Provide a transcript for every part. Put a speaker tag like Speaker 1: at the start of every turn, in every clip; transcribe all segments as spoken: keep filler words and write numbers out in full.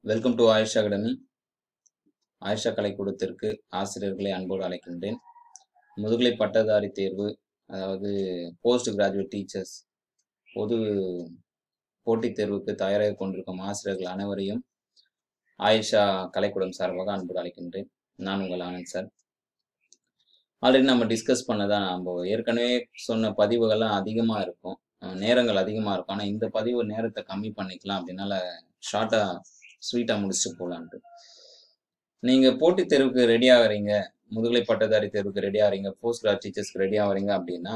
Speaker 1: Welcome to Ayesha academy. Ayesha கலைக்கூடத்திற்கு ஆசிரியர்களை அன்போடு அழைக்கின்றேன். முதுகலை பட்டதாரி தேர்வு, அதாவது போஸ்ட் கிராஜுவேட் டீச்சர்ஸ், பொது போட்டித் தேர்வுக்கு தயாராக கொண்டிருக்கும் ஆசிரியர்கள் அனைவரையும் ஆயிஷா கலைக்கூடம் சார்பாக அன்போடு அழைக்கின்றேன். நான் உங்கள் ஆனந்த் சார். ஆல்ரெடி நம்ம டிஸ்கஸ் பண்ணதான், நம்ம ஏற்கனவே சொன்ன பதிவுகள்லாம் அதிகமாக இருக்கும், நேரங்கள் அதிகமாக இருக்கும். ஆனால் இந்த பதிவு நேரத்தை கம்மி பண்ணிக்கலாம், அப்படின்னால ஷார்ட்டாக ஸ்வீட்டாக முடிச்சுட்டு போகலான்ட்டு. நீங்கள் போட்டித் தேர்வுக்கு ரெடி ஆகிறீங்க, முதுகலை பட்டதாரி தேர்வுக்கு ரெடி ஆகிறீங்க, போஸ்ட் கிராஜ் டீச்சர்ஸ்க்கு ரெடி ஆகிறீங்க அப்படின்னா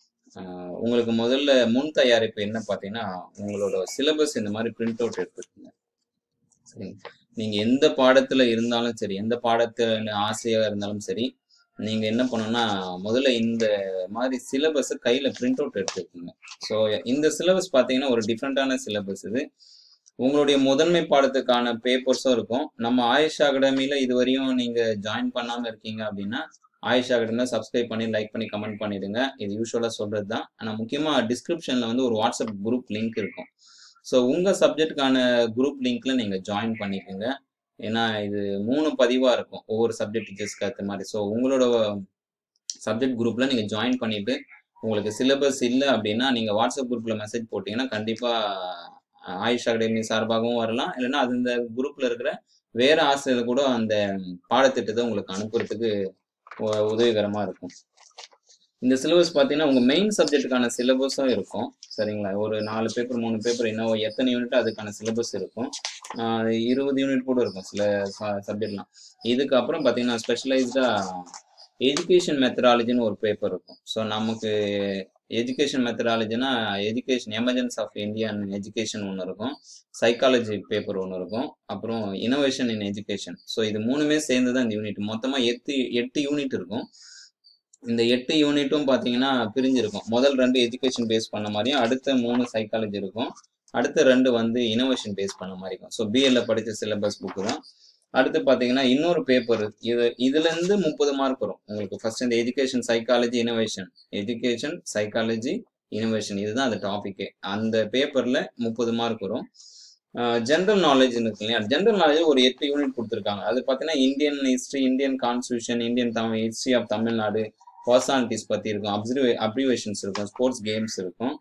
Speaker 1: உங்களுக்கு முதல்ல முன் தயாரிப்பு என்ன பார்த்தீங்கன்னா, உங்களோட சிலபஸ் இந்த மாதிரி பிரிண்ட் அவுட் எடுத்துக்கோங்க. சரிங்க, நீங்கள் எந்த பாடத்தில் இருந்தாலும் சரி, எந்த பாடத்தில் ஆசிரியராக இருந்தாலும் சரி, நீங்கள் என்ன பண்ணணும்னா முதல்ல இந்த மாதிரி சிலபஸை கையில் பிரிண்ட் அவுட் எடுத்துக்கோங்க. ஸோ இந்த சிலபஸ் பார்த்தீங்கன்னா ஒரு டிஃப்ரெண்ட்டான சிலபஸ். இது உங்களுடைய முதன்மை பாடத்துக்கான பேப்பர்ஸும் இருக்கும். நம்ம ஆயிஷா அகாடமியில் இதுவரையும் நீங்கள் ஜாயின் பண்ணாமல் இருக்கீங்க அப்படின்னா ஆயிஷா அகாடமியில் சப்ஸ்கிரைப் பண்ணி லைக் பண்ணி கமெண்ட் பண்ணிவிடுங்க. இது யூஸ்வலாக சொல்கிறது தான். ஆனால் முக்கியமாக டிஸ்கிரிப்ஷனில் வந்து ஒரு வாட்ஸ்அப் குரூப் லிங்க் இருக்கும். ஸோ உங்கள் சப்ஜெக்டுக்கான குரூப் லிங்க்கில் நீங்கள் ஜாயின் பண்ணிக்கோங்க. ஏன்னா இது மூணு பதிவாக இருக்கும், ஒவ்வொரு சப்ஜெக்ட் டீச்சர்ஸ்க்கு ஏற்ற மாதிரி. ஸோ உங்களோட சப்ஜெக்ட் குரூப்பில் நீங்கள் ஜாயின் பண்ணிவிட்டு உங்களுக்கு சிலபஸ் இல்லை அப்படின்னா நீங்கள் வாட்ஸ்அப் குரூப்பில் மெசேஜ் போட்டிங்கன்னா கண்டிப்பாக ஆயிஷா அகாடமி சார்பாகவும் வரலாம், இல்லைன்னா அது இந்த குரூப்பில் இருக்கிற வேறு ஆசிரியர்கள் கூட அந்த பாடத்திட்டத்தை உங்களுக்கு அனுப்புறதுக்கு உதவிகரமாக இருக்கும். இந்த சிலபஸ் பார்த்தீங்கன்னா உங்கள் மெயின் சப்ஜெக்டுக்கான சிலபஸும் இருக்கும். சரிங்களா, ஒரு நாலு பேப்பர் மூணு பேப்பர் என்னவோ எத்தனை யூனிட் அதுக்கான சிலபஸ் இருக்கும். இருபது யூனிட் கூட இருக்கும் சில சப்ஜெக்ட்லாம். இதுக்கப்புறம் பார்த்தீங்கன்னா ஸ்பெஷலைஸ்டாக எஜுகேஷன் மெத்தடாலஜின்னு ஒரு பேப்பர் இருக்கும். ஸோ நமக்கு எஜுகேஷன் மெத்தடாலஜினா education emergence of Indian education ஒன்று இருக்கும், சைக்காலஜி பேப்பர் ஒன்று இருக்கும், அப்புறம் இனோவேஷன் இன் எஜுகேஷன். ஸோ இது மூணுமே சேர்ந்து தான் இந்த யூனிட். மொத்தமாக எட்டு எட்டு யூனிட் இருக்கும். இந்த எட்டு யூனிட்டும் பார்த்தீங்கன்னா பிரிஞ்சிருக்கும். முதல் ரெண்டு எஜுகேஷன் பேஸ் பண்ண மாதிரியும், அடுத்த மூணு சைக்காலஜி இருக்கும், அடுத்த ரெண்டு வந்து இனோவேஷன் பேஸ் பண்ண மாதிரி இருக்கும். ஸோ பிஎல்ல படித்த சிலபஸ் புக்கு தான். அடுத்து பார்த்தீங்கன்னா இன்னொரு பேப்பர், இது இதுலேருந்து முப்பது மார்க் வரும் உங்களுக்கு. ஃபர்ஸ்ட் இந்த education psychology innovation, education psychology innovation, இதுதான் அந்த டாபிக்கே. அந்த பேப்பரில் முப்பது மார்க் வரும். ஜென்ரல் நாலேஜ் இருக்கு இல்லையா, ஜென்ரல் நாலேஜ் ஒரு எட்டு யூனிட் கொடுத்துருக்காங்க. அது பார்த்தீங்கன்னா Indian history, Indian constitution, Indian Tamil history of Tamil Nadu, personalities பற்றி இருக்கும், அப்சர்வே அப்ரிவேஷன்ஸ் இருக்கும், ஸ்போர்ட்ஸ் கேம்ஸ் இருக்கும்,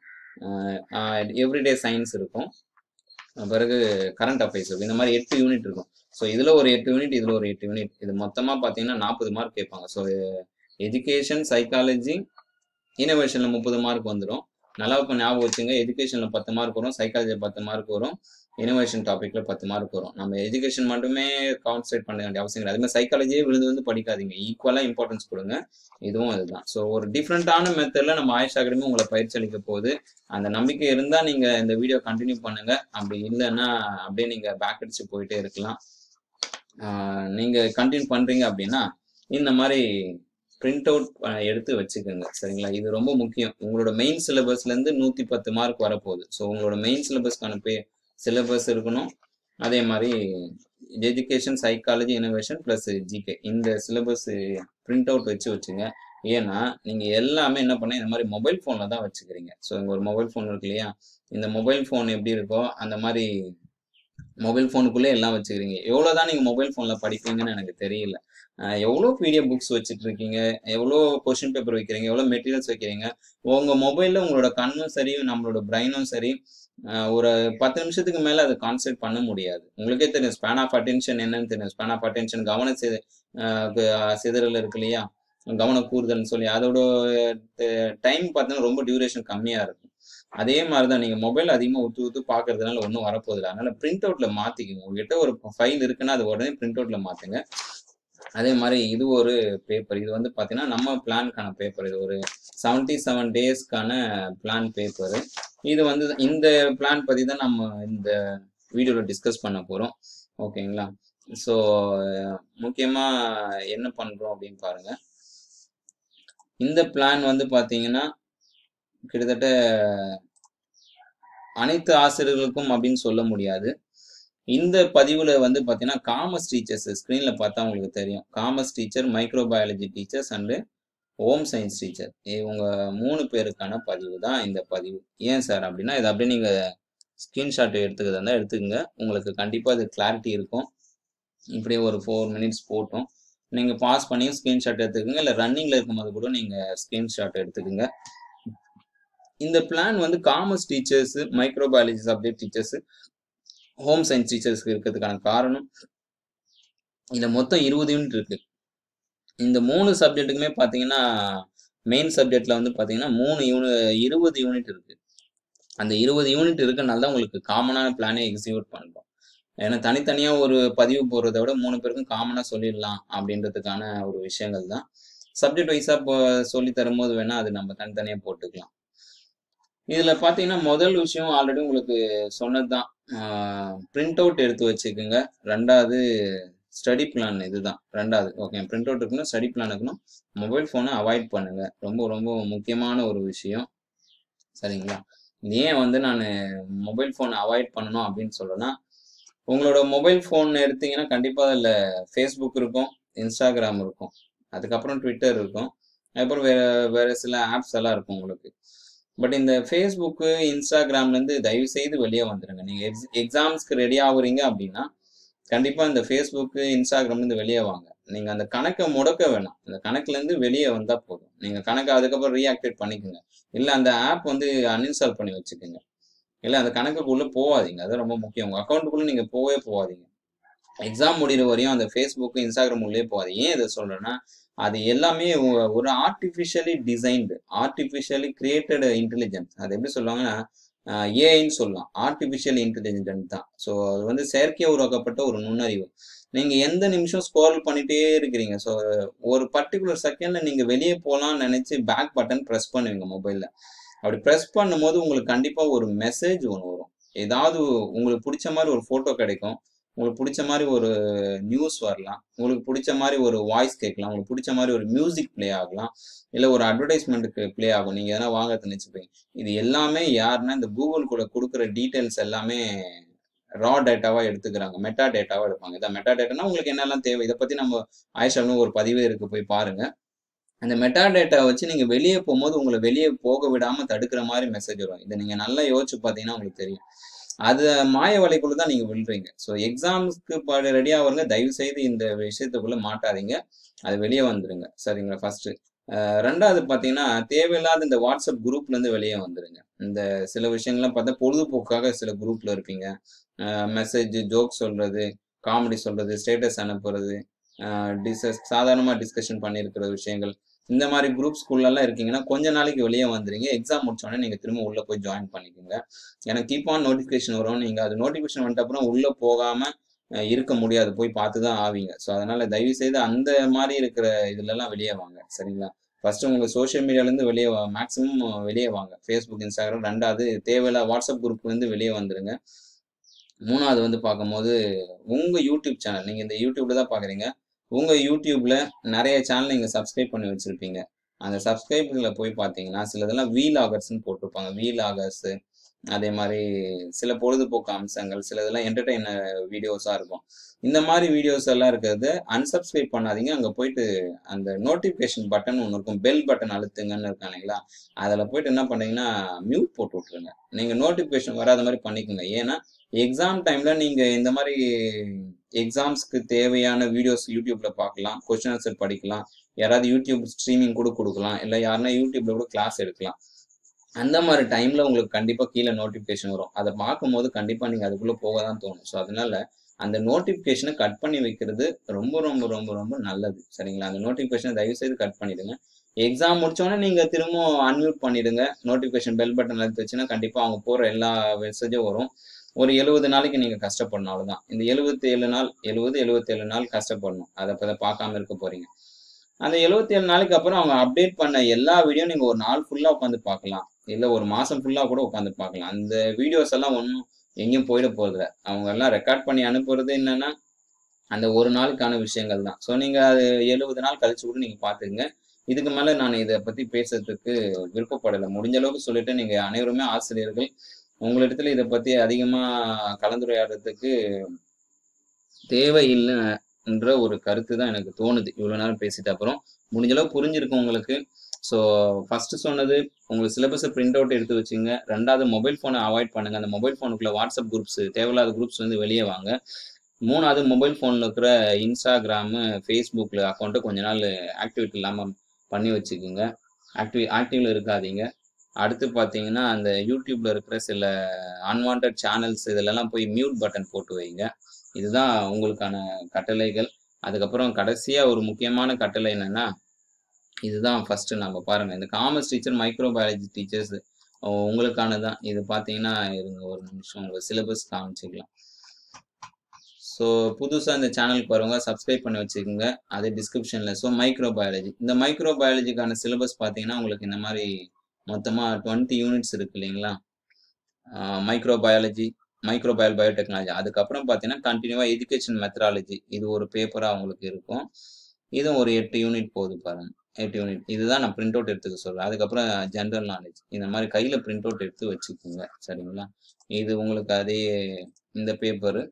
Speaker 1: எவ்ரிடே சயின்ஸ் இருக்கும், பிறகு கரண்ட் அஃபேர்ஸ் இருக்கும். இந்த மாதிரி எட்டு யூனிட் இருக்கும். ஸோ இதில் ஒரு எட்டு யூனிட், இதில் ஒரு எட்டு யூனிட், இது மொத்தமாக பார்த்தீங்கன்னா நாற்பது மார்க் கேட்பாங்க. ஸோ எஜுகேஷன் சைக்காலஜி இனோவேஷனில் முப்பது மார்க் வந்துடும். நல்லா இப்போ ஞாபகம் வச்சுங்க, எஜுகேஷனில் பத்து மார்க் வரும், சைக்காலஜியில் பத்து மார்க் வரும், இனோவேஷன் டாப்பிக்கில் பத்து மார்க் வரும். நம்ம எஜுகேஷன் மட்டுமே கான்சன்ட்ரேட் பண்ண வேண்டிய அவசியம் கிடையாது. அதுமாதிரி சைக்காலஜியே விழுந்து வந்து படிக்காதீங்க, ஈக்குவலாக இம்பார்ட்டன்ஸ் கொடுங்க. இதுவும் அதுதான். ஸோ ஒரு டிஃப்ரெண்ட்டான மெத்தடில் நம்ம ஆயிஷா அகாடமி உங்களை பயிற்சி அளிக்க போகுது. அந்த நம்பிக்கை இருந்தால் நீங்கள் இந்த வீடியோ கண்டினியூ பண்ணுங்கள். அப்படி இல்லைன்னா அப்படியே நீங்கள் பேக் அடிச்சு போயிட்டே இருக்கலாம். நீங்கள் கண்டினியூ பண்ணுறீங்க அப்படின்னா இந்த மாதிரி பிரிண்ட் அவுட் எடுத்து வச்சுக்கோங்க. சரிங்களா, இது ரொம்ப முக்கியம். உங்களோட மெயின் சிலபஸ்லேருந்து நூற்றி பத்து மார்க் வரப்போகுது. ஸோ உங்களோட மெயின் சிலபஸ்க்கான பே சிலபஸ் இருக்கணும். அதே மாதிரி education psychology innovation plus GK, இந்த சிலபஸ் பிரிண்ட் அவுட் வச்சு வச்சுங்க. ஏன்னா நீங்கள் எல்லாமே என்ன பண்ண இந்த மாதிரி மொபைல் ஃபோனில் தான் வச்சுக்கிறீங்க. ஸோ இங்கே ஒரு மொபைல் ஃபோன் இருக்கு இல்லையா, இந்த மொபைல் ஃபோன் எப்படி இருக்கோ அந்த மாதிரி மொபைல் ஃபோனுக்குள்ளே எல்லாம் வச்சுக்கிறீங்க. எவ்வளோ தான் நீங்கள் மொபைல் ஃபோனில் படிப்பீங்கன்னு எனக்கு தெரியல. எவ்வளோ பிடிஎஃப் புக்ஸ் வச்சுட்டு இருக்கீங்க, எவ்வளோ கொஷின் பேப்பர் வைக்கிறீங்க, எவ்வளோ மெட்டீரியல்ஸ் வைக்கிறீங்க. உங்கள் மொபைலில் உங்களோட கண்ணும் சரி, நம்மளோட பிரெயினும் சரி, ஒரு பத்து நிமிஷத்துக்கு மேலே அதை கான்சன்ட்ரேட் பண்ண முடியாது. உங்களுக்கே தெரியும் ஸ்பேன் ஆஃப் அட்டென்ஷன் என்னன்னு தெரியும். ஸ்பேன் ஆஃப் அட்டென்ஷன் கவன சித சிதறல் இருக்கு இல்லையா, கவன கூறுதல்னு சொல்லி, அதோட டைம் பார்த்தீங்கன்னா ரொம்ப டியூரேஷன் கம்மியாக இருக்கும். அதே மாதிரி தான் நீங்கள் மொபைல் அதிகமாக ஊற்று ஊற்று பார்க்கறதுனால ஒன்றும் வரப்போதில்லை. அதனால் பிரிண்ட் அவுட்டில் மாற்றிக்கோங்க. உங்ககிட்ட ஒரு ஃபைல் இருக்குன்னா அது உடனே பிரிண்ட் அவுட்டில் மாற்றுங்க. அதே மாதிரி இது ஒரு பேப்பர், இது வந்து பார்த்தீங்கன்னா நம்ம பிளானுக்கான பேப்பர். இது ஒரு செவன்டி செவன் டேஸ்க்கான பிளான் பேப்பரு. இது வந்து இந்த பிளான் பற்றி தான் நம்ம இந்த வீடியோவில் டிஸ்கஸ் பண்ண போகிறோம். ஓகேங்களா, ஸோ முக்கியமாக என்ன பண்ணுறோம் அப்படின்னு பாருங்கள். இந்த பிளான் வந்து பார்த்தீங்கன்னா கிட்டத்தட்ட அனைத்து ஆசிரியர்களுக்கும் அப்படின்னு சொல்ல முடியாது. இந்த பதிவில் வந்து பார்த்தீங்கன்னா காமர்ஸ் டீச்சர்ஸ், ஸ்க்ரீனில் பார்த்தா உங்களுக்கு தெரியும், commerce teacher, microbiology teachers and home science teacher, இவங்க மூணு பேருக்கான பதிவு தான் இந்த பதிவு. ஏன் சார் அப்படின்னா, இது அப்படியே நீங்கள் ஸ்கிரீன்ஷாட் எடுத்துக்கிறதா இருந்தால் எடுத்துக்கங்க. உங்களுக்கு கண்டிப்பாக அது கிளாரிட்டி இருக்கும். இப்படியே ஒரு ஃபோர் மினிட்ஸ் போட்டோம். நீங்கள் பாஸ் பண்ணி ஸ்கிரீன்ஷாட் எடுத்துக்கோங்க. இல்லை ரன்னிங்கில் இருக்கும்போது கூட நீங்கள் ஸ்கிரீன்ஷாட் எடுத்துக்கோங்க. இந்த பிளான் வந்து commerce teachers, microbiology subject teachers, home science டீச்சர்ஸ்க்கு இருக்கிறதுக்கான காரணம் இதில் மொத்தம் இருபது யூனிட் இருக்கு. இந்த மூணு சப்ஜெக்ட்டுக்குமே பார்த்தீங்கன்னா மெயின் சப்ஜெக்ட்ல வந்து பார்த்தீங்கன்னா மூணு யூனி இருபது யூனிட் இருக்கு. அந்த இருபது யூனிட் இருக்கனால தான் உங்களுக்கு காமனான பிளானே எக்ஸிக்யூட் பண்ணுறோம். ஏன்னா தனித்தனியாக ஒரு பதிவு போடுறத விட மூணு பேருக்கும் காமனாக சொல்லிடலாம் அப்படின்றதுக்கான ஒரு விஷயங்கள் தான். சப்ஜெக்ட் வைஸாக இப்போ சொல்லி தரும்போது வேணால் அது நம்ம தனித்தனியாக போட்டுக்கலாம். இதில் பார்த்தீங்கன்னா முதல் விஷயம் ஆல்ரெடி உங்களுக்கு சொன்னது தான். பிரிண்ட் அவுட் எடுத்து வச்சுக்கோங்க. ரெண்டாவது ஸ்டடி பிளான் இதுதான் ரெண்டாவது. ஓகே, பிரிண்ட் அவுட் இருக்கணும், ஸ்டடி பிளான் இருக்கணும். மொபைல் ஃபோனை அவாய்ட் பண்ணுங்க. ரொம்ப ரொம்ப முக்கியமான ஒரு விஷயம். சரிங்களா? ஏன் வந்து நான் மொபைல் ஃபோனை அவாய்ட் பண்ணணும் அப்படின்னு சொல்றேன்னா, உங்களோட மொபைல் ஃபோன் எடுத்தீங்கன்னா கண்டிப்பாக அதில் ஃபேஸ்புக் இருக்கும், இன்ஸ்டாகிராம் இருக்கும், அதுக்கப்புறம் ட்விட்டர் இருக்கும், அதுக்கப்புறம் வேற வேற சில ஆப்ஸ் எல்லாம் இருக்கும் உங்களுக்கு. பட் இந்த ஃபேஸ்புக்கு இன்ஸ்டாகிராம்லேருந்து தயவு செய்து வெளியே வந்துடுங்க. நீங்கள் எக்ஸ் எக்ஸாம்ஸ்க்கு ரெடி ஆகுறீங்க அப்படின்னா கண்டிப்பாக இந்த ஃபேஸ்புக்கு இன்ஸ்டாகிராம்லேருந்து வெளியே வாங்க. நீங்கள் அந்த கணக்கை முடக்க வேணாம். அந்த கணக்குலேருந்து வெளியே வந்தால் போதும். நீங்கள் கணக்கை அதுக்கப்புறம் ரீஆக்டிவேட் பண்ணிக்கோங்க. இல்லை அந்த ஆப் வந்து அன்இன்ஸ்டால் பண்ணி வச்சுக்கோங்க. இல்லை அந்த கணக்குக்குள்ளே போகாதீங்க. அது ரொம்ப முக்கியம். உங்கள் அக்கௌண்ட்டுக்குள்ளே நீங்கள் போகவே போகாதீங்க. எக்ஸாம் முடிகிற வரையும் அந்த ஃபேஸ்புக்கு இன்ஸ்டாகிராம் உள்ளே போகாது. ஏன் இதை சொல்கிறேன்னா, அது எல்லாமே ஒரு artificially designed, artificially created intelligence. அது எப்படி சொல்லுவாங்கன்னா ஏஐன்னு சொல்லலாம். ஆர்டிஃபிஷியல் இன்டெலிஜென்ட் தான். ஸோ அது வந்து செயற்கையாக உருவாக்கப்பட்ட ஒரு நுண்ணறிவு. நீங்கள் எந்த நிமிஷம் ஸ்க்ரோல் பண்ணிட்டே இருக்கிறீங்க. ஸோ ஒரு பர்டிகுலர் செகண்டில் நீங்கள் வெளியே போகலான்னு நினச்சி பேக் பட்டன் ப்ரெஸ் பண்ணுவீங்க மொபைலில். அப்படி ப்ரெஸ் பண்ணும்போது உங்களுக்கு கண்டிப்பாக ஒரு மெசேஜ் ஒன்று வரும். ஏதாவது உங்களுக்கு பிடிச்ச மாதிரி ஒரு ஃபோட்டோ கிடைக்கும், உங்களுக்கு பிடிச்ச மாதிரி ஒரு நியூஸ் வரலாம், உங்களுக்கு பிடிச்ச மாதிரி ஒரு வாய்ஸ் கேட்கலாம், உங்களுக்கு பிடிச்ச மாதிரி ஒரு மியூசிக் ப்ளே ஆகலாம், இல்லை ஒரு அட்வர்டைஸ்மெண்ட்டுக்கு ப்ளே ஆகும். நீங்கள் எதனா வாங்க நினச்சிப்பீங்க. இது எல்லாமே யாருன்னா இந்த கூகுள் கூட கொடுக்குற டீட்டெயில்ஸ் எல்லாமே ரா டேட்டாவாக எடுத்துக்கிறாங்க, மெட்டா டேட்டாவாக எடுப்பாங்க. இதான் மெட்டா டேட்டானா உங்களுக்கு என்னெல்லாம் தேவை, இதை பற்றி நம்ம ஆயிஷான்னு ஒரு பதிவே இருக்கு, போய் பாருங்க. அந்த மெட்டா டேட்டா வச்சு நீங்கள் வெளியே போகும்போது உங்களை வெளியே போக விடாமல் தடுக்கிற மாதிரி மெசேஜ் வரும். இதை நீங்கள் நல்லா யோசிச்சு பார்த்தீங்கன்னா உங்களுக்கு தெரியும். அது மாய வலைக்குள்ள தான் நீங்கள் விழுறீங்க. ஸோ எக்ஸாம்ஸ்க்கு ரெடி ஆகுறங்க, தயவு செய்து இந்த விஷயத்துக்குள்ள மாட்டாதீங்க. அது வெளியே வந்துடுங்க. சரிங்களா? ஃபர்ஸ்ட். ரெண்டாவது பார்த்தீங்கன்னா, தேவையில்லாத இந்த வாட்ஸ்அப் குரூப்லேருந்து வெளியே வந்துடுங்க. இந்த சில விஷயங்கள்லாம் பார்த்தா பொழுதுபோக்காக சில குரூப்பில் இருப்பீங்க. மெசேஜ், ஜோக் சொல்கிறது, காமெடி சொல்கிறது, ஸ்டேட்டஸ் அனுப்புறது, டிஸ்கஸ் சாதாரணமாக டிஸ்கஷன் பண்ணியிருக்கிற விஷயங்கள், இந்த மாதிரி குரூப் ஸ்கூல்லலாம் இருக்கீங்கன்னா கொஞ்ச நாளைக்கு வெளியே வந்துடுங்க. எக்ஸாம் முடிச்சோடனே நீங்கள் திரும்ப உள்ளே போய் ஜாயின் பண்ணிக்கோங்க. எனக்கு கீப் ஆன் நோட்டிஃபிகேஷன் வரும். நீங்கள் அது நோட்டிஃபிகேஷன் வந்துட்ட அப்புறம் உள்ளே போகாமல் இருக்க முடியாது, போய் பார்த்து தான் ஆவீங்க. ஸோ அதனால் தயவு செய்து அந்த மாதிரி இருக்கிற இதுலலாம் வெளியே வாங்க. சரிங்களா? ஃபர்ஸ்ட் உங்கள் சோஷியல் மீடியாலேருந்து வெளியே மேக்ஸிமம் வெளியே வாங்க. Facebook, Instagram. ரெண்டாவது தேவையில்ல வாட்ஸ்அப் குரூப்லேருந்து வெளியே வந்துடுங்க. மூணாவது வந்து பார்க்கும்போது உங்கள் யூடியூப் சேனல், நீங்கள் இந்த யூடியூப்ல தான் பார்க்குறீங்க, உங்கள் யூடியூப்ல நிறைய சேனல் நீங்கள் சப்ஸ்கிரைப் பண்ணி வச்சுருப்பீங்க. அந்த சப்ஸ்கிரைபில் போய் பார்த்தீங்கன்னா சிலதெல்லாம் வீலாகர்ஸ்ன்னு போட்டிருப்பாங்க. வீலாகர்ஸு, அதே மாதிரி சில பொழுதுபோக்கு அம்சங்கள், சில இதெல்லாம் என்டர்டெய்னர் வீடியோஸாக இருக்கும். இந்த மாதிரி வீடியோஸ் எல்லாம் இருக்கிறது அன்சப்ஸ்கிரைப் பண்ணாதீங்க. அங்கே போயிட்டு அந்த நோட்டிஃபிகேஷன் பட்டன் ஒன்று இருக்கும், பெல் பட்டன் அழுத்துங்கன்னு இருக்கா இல்லைங்களா, அதில் போயிட்டு என்ன பண்ணீங்கன்னா மியூட் போட்டு விட்ருங்க. நீங்கள் நோட்டிஃபிகேஷன் வராத மாதிரி பண்ணிக்கோங்க. ஏன்னா எக்ஸாம் டைமில் நீங்கள் இந்த மாதிரி எக்ஸாம்ஸ்க்கு தேவையான வீடியோஸ் யூடியூப்பில் பார்க்கலாம், கொஸ்டின் ஆன்சர் படிக்கலாம், யாராவது யூடியூப் ஸ்ட்ரீமிங் கூட கொடுக்கலாம், இல்லை யாருன்னா யூடியூப்ல கூட கிளாஸ் எடுக்கலாம். அந்த மாதிரி டைமில் உங்களுக்கு கண்டிப்பாக கீழே நோட்டிஃபிகேஷன் வரும். அதை பார்க்கும்போது கண்டிப்பாக நீங்கள் அதுக்குள்ளே போக தான் தோணும். ஸோ அதனால அந்த நோட்டிஃபிகேஷனை கட் பண்ணி வைக்கிறது ரொம்ப ரொம்ப ரொம்ப ரொம்ப நல்லது. சரிங்களா? அந்த நோட்டிஃபிகேஷனை தயவு செய்து கட் பண்ணிடுங்க. எக்ஸாம் முடிச்சோடனே நீங்கள் திரும்ப அன்மியூட் பண்ணிடுங்க. நோட்டிஃபிகேஷன் பெல் பட்டன் எடுத்து வச்சுன்னா கண்டிப்பாக அவங்க போகிற எல்லா மெசேஜும் வரும். ஒரு எழுபது நாளைக்கு நீங்கள் கஷ்டப்படணும், அவ்வளோதான். இந்த எழுபத்தி ஏழு நாள் எழுபது எழுபத்தி ஏழு நாள் கஷ்டப்படணும். அதை இப்போ பார்க்காம இருக்க போறீங்க. அந்த எழுபத்தி ஏழு நாளைக்கு அப்புறம் அவங்க அப்டேட் பண்ண எல்லா வீடியோ நீங்கள் ஒரு நாள் ஃபுல்லாக உட்காந்து பார்க்கலாம், இல்லை ஒரு மாதம் ஃபுல்லாக கூட உட்காந்து பார்க்கலாம். அந்த வீடியோஸ் எல்லாம் ஒன்றும் எங்கேயும் போயிட போகிறதில்ல. அவங்க எல்லாம் ரெக்கார்ட் பண்ணி அனுப்புறது என்னன்னா அந்த ஒரு நாளுக்கான விஷயங்கள் தான். ஸோ நீங்கள் அது எழுபது நாள் கழிச்சு கூட நீங்கள் பார்த்துக்குங்க. இதுக்கு மேலே நான் இதை பற்றி பேசுறதுக்கு விருப்பப்படலை. முடிஞ்ச அளவுக்கு சொல்லிட்டு, நீங்கள் அனைவருமே ஆசிரியர்கள், உங்களிடத்துல இதை பற்றி அதிகமாக கலந்துரையாடுறதுக்கு தேவையில்லைன்ற ஒரு கருத்து தான் எனக்கு தோணுது இவ்வளோ நேரம் பேசிட்டு. அப்புறம் முடிஞ்ச அளவு புரிஞ்சிருக்கும் உங்களுக்கு. ஸோ ஃபர்ஸ்ட் சொன்னது உங்களுக்கு சிலபஸை பிரிண்ட் அவுட் எடுத்து வச்சுங்க. ரெண்டாவது மொபைல் ஃபோனை அவாய்ட் பண்ணுங்க. அந்த மொபைல் ஃபோனுக்குள்ள வாட்ஸ்அப் குரூப்ஸ் தேவையில்லாத குரூப்ஸ் வந்து வெளியே வாங்க. மூணாவது மொபைல் ஃபோனில் இருக்கிற இன்ஸ்டாகிராமு ஃபேஸ்புக்கில் அக்கௌண்ட்டு கொஞ்ச நாள் ஆக்டிவிட்டி இல்லாமல் பண்ணி வச்சுக்கோங்க. ஆக்டிவ் ஆக்டிவில் இருக்காதீங்க. அடுத்து பார்த்தீங்கன்னா அந்த யூடியூப்ல இருக்கிற சில அன்வான்ட் சேனல்ஸ் இதிலெல்லாம் போய் மியூட் பட்டன் போட்டு வைங்க. இதுதான் உங்களுக்கான கட்டளைகள். அதுக்கப்புறம் கடைசியாக ஒரு முக்கியமான கட்டளை என்னென்னா, இதுதான் ஃபர்ஸ்ட் நம்ம பாருங்க. இந்த commerce teacher, microbiology teachers உங்களுக்கானதான். இது பார்த்தீங்கன்னா இருங்க ஒரு நிமிஷம் உங்க சிலபஸ் காமிச்சிக்கலாம். ஸோ புதுசாக இந்த சேனலுக்கு வரவங்க சப்ஸ்கிரைப் பண்ணி வச்சுக்கோங்க. அது டிஸ்கிரிப்ஷனில். ஸோ மைக்ரோ பயாலஜி, இந்த மைக்ரோ பயாலஜிக்கான சிலபஸ் பார்த்தீங்கன்னா உங்களுக்கு இந்த மாதிரி மொத்தமாக டுவெண்ட்டி யூனிட்ஸ் இருக்கு இல்லைங்களா? மைக்ரோ பயாலஜி, மைக்ரோ பயல் பயோடெக்னாலஜி. அதுக்கப்புறம் பார்த்தீங்கன்னா கண்டினியூவாக எஜுகேஷன் மெத்தடாலஜி, இது ஒரு பேப்பராக உங்களுக்கு இருக்கும். இதுவும் ஒரு எட்டு யூனிட் போகுது பாருங்க. எட்டு யூனிட் இதுதான் நான் பிரிண்ட் அவுட் எடுத்துக்க சொல்கிறேன். அதுக்கப்புறம் ஜென்ரல் நாலேஜ் இந்த மாதிரி கையில் பிரிண்ட் அவுட் எடுத்து வச்சுக்கோங்க. சரிங்களா? இது உங்களுக்கு அதே இந்த பேப்பரு.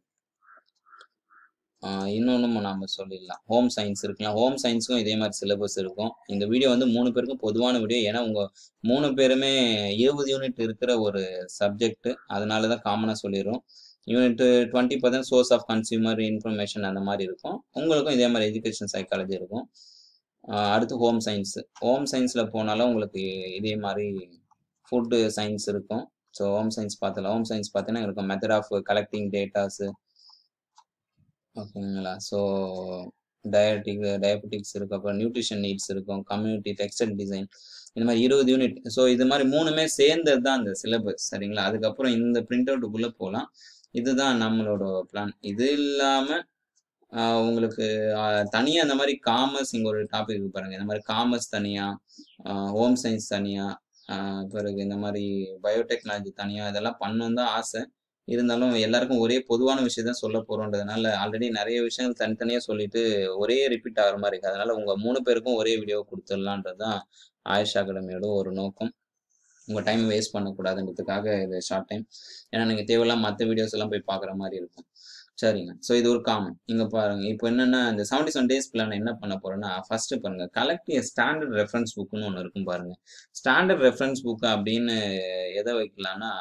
Speaker 1: இன்னொன்றும் நாம் சொல்லிடலாம். ஹோம் சயின்ஸ் இருக்கலாம். ஹோம் சயின்ஸுக்கும் இதே மாதிரி சிலபஸ் இருக்கும். இந்த வீடியோ வந்து மூணு பேருக்கும் பொதுவான வீடியோ. ஏன்னா உங்கள் மூணு பேருமே இருபது யூனிட் இருக்கிற ஒரு சப்ஜெக்ட், அதனால தான் காமனாக சொல்லிடுறோம். Unit twenty percent source of consumer information அந்த மாதிரி இருக்கும். உங்களுக்கும் இதே மாதிரி எஜுகேஷன் சைக்காலஜி இருக்கும். அடுத்து ஹோம் சயின்ஸ். ஹோம் சயின்ஸில் போனாலும் உங்களுக்கு இதே மாதிரி ஃபுட்டு சயின்ஸ் இருக்கும். ஸோ ஹோம் சயின்ஸ் பார்த்தலாம். ஹோம் சயின்ஸ் பார்த்தீங்கன்னா இருக்கும் மெத்தட் ஆஃப் கலெக்டிங் டேட்டாஸு, ஓகேங்களா? ஸோ டயட்டிக் டயபெட்டிக்ஸ் இருக்கும். அப்புறம் நியூட்ரிஷன் நீட்ஸ் இருக்கும். கம்யூனிட்டி, டெக்ஸ்டைல் டிசைன், இந்த மாதிரி இருபது யூனிட். ஸோ இது மாதிரி மூணுமே சேர்ந்தது தான் அந்த சிலபஸ். சரிங்களா? அதுக்கப்புறம் இந்த பிரிண்ட் அவுட்டுக்குள்ளே போகலாம். இதுதான் நம்மளோட பிளான். இது இல்லாமல் உங்களுக்கு தனியாக இந்த மாதிரி காமர்ஸ், இங்கே ஒரு டாபிக் இருக்கு பாருங்கள். இந்த மாதிரி காமர்ஸ் தனியாக, ஹோம் சயின்ஸ் தனியாக, பிறகு இந்த மாதிரி பயோடெக்னாலஜி தனியாக, இதெல்லாம் பண்ணணும் தான் ஆசை. இருந்தாலும் எல்லாருக்கும் ஒரே பொதுவான விஷயம் தான் சொல்ல போகிறோன்றதுனால ஆல்ரெடி நிறைய விஷயங்கள் தனித்தனியாக சொல்லிட்டு ஒரே ரிப்பீட் ஆகிற மாதிரி இருக்குது. அதனால் உங்கள் மூணு பேருக்கும் ஒரே வீடியோ கொடுத்துடலான்றது தான் ஆயேஷா அகாடமியோட ஒரு நோக்கம். உங்கள் டைம் வேஸ்ட் பண்ணக்கூடாதுன்றதுக்காக இது ஷார்ட் டைம். ஏன்னா நீங்கள் தேவையில்லாம் மற்ற வீடியோஸ் எல்லாம் போய் பார்க்குற மாதிரி இருக்கும். சரிங்க. ஸோ இது ஒரு காமன். இங்கே பாருங்கள். இப்போ என்னென்னா இந்த செவன்டி செவன் டேஸ் பிளான் என்ன பண்ண போகிறேன்னா, ஃபஸ்ட்டு பாருங்கள், கலெக்ட் ஏ ஸ்டாண்டர்ட் ரெஃபரன்ஸ் புக்குன்னு ஒன்று இருக்கும் பாருங்கள். ஸ்டாண்டர்ட் ரெஃபரன்ஸ் புக்கு அப்படின்னு எதை வைக்கலான்னா,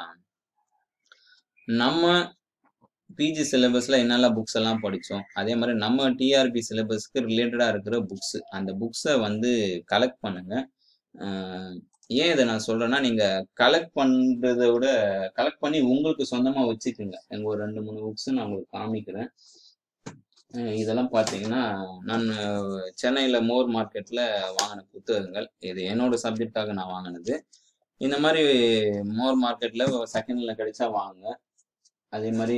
Speaker 1: நம்ம பிஜி சிலபஸில் என்னெல்லாம் புக்ஸ் எல்லாம் படித்தோம், அதே மாதிரி நம்ம டிஆர்பி சிலபஸ்க்கு ரிலேட்டடாக இருக்கிற புக்ஸு, அந்த புக்ஸை வந்து கலெக்ட் பண்ணுங்கள். ஏன் இதை நான் சொல்கிறேன்னா, நீங்கள் கலெக்ட் பண்ணுறதை விட கலெக்ட் பண்ணி உங்களுக்கு சொந்தமாக வச்சுக்கோங்க. எங்கள் ஒரு ரெண்டு மூணு புக்ஸு நான் உங்களுக்கு காமிக்கிறேன். இதெல்லாம் பார்த்தீங்கன்னா நான் சென்னையில் மோர் மார்க்கெட்டில் வாங்கின புத்தகங்கள். இது என்னோட சப்ஜெக்டாக நான் வாங்கினது. இந்த மாதிரி மோர் மார்க்கெட்டில் செகண்டில் கிடைச்சா வாங்குங்க. அதே மாதிரி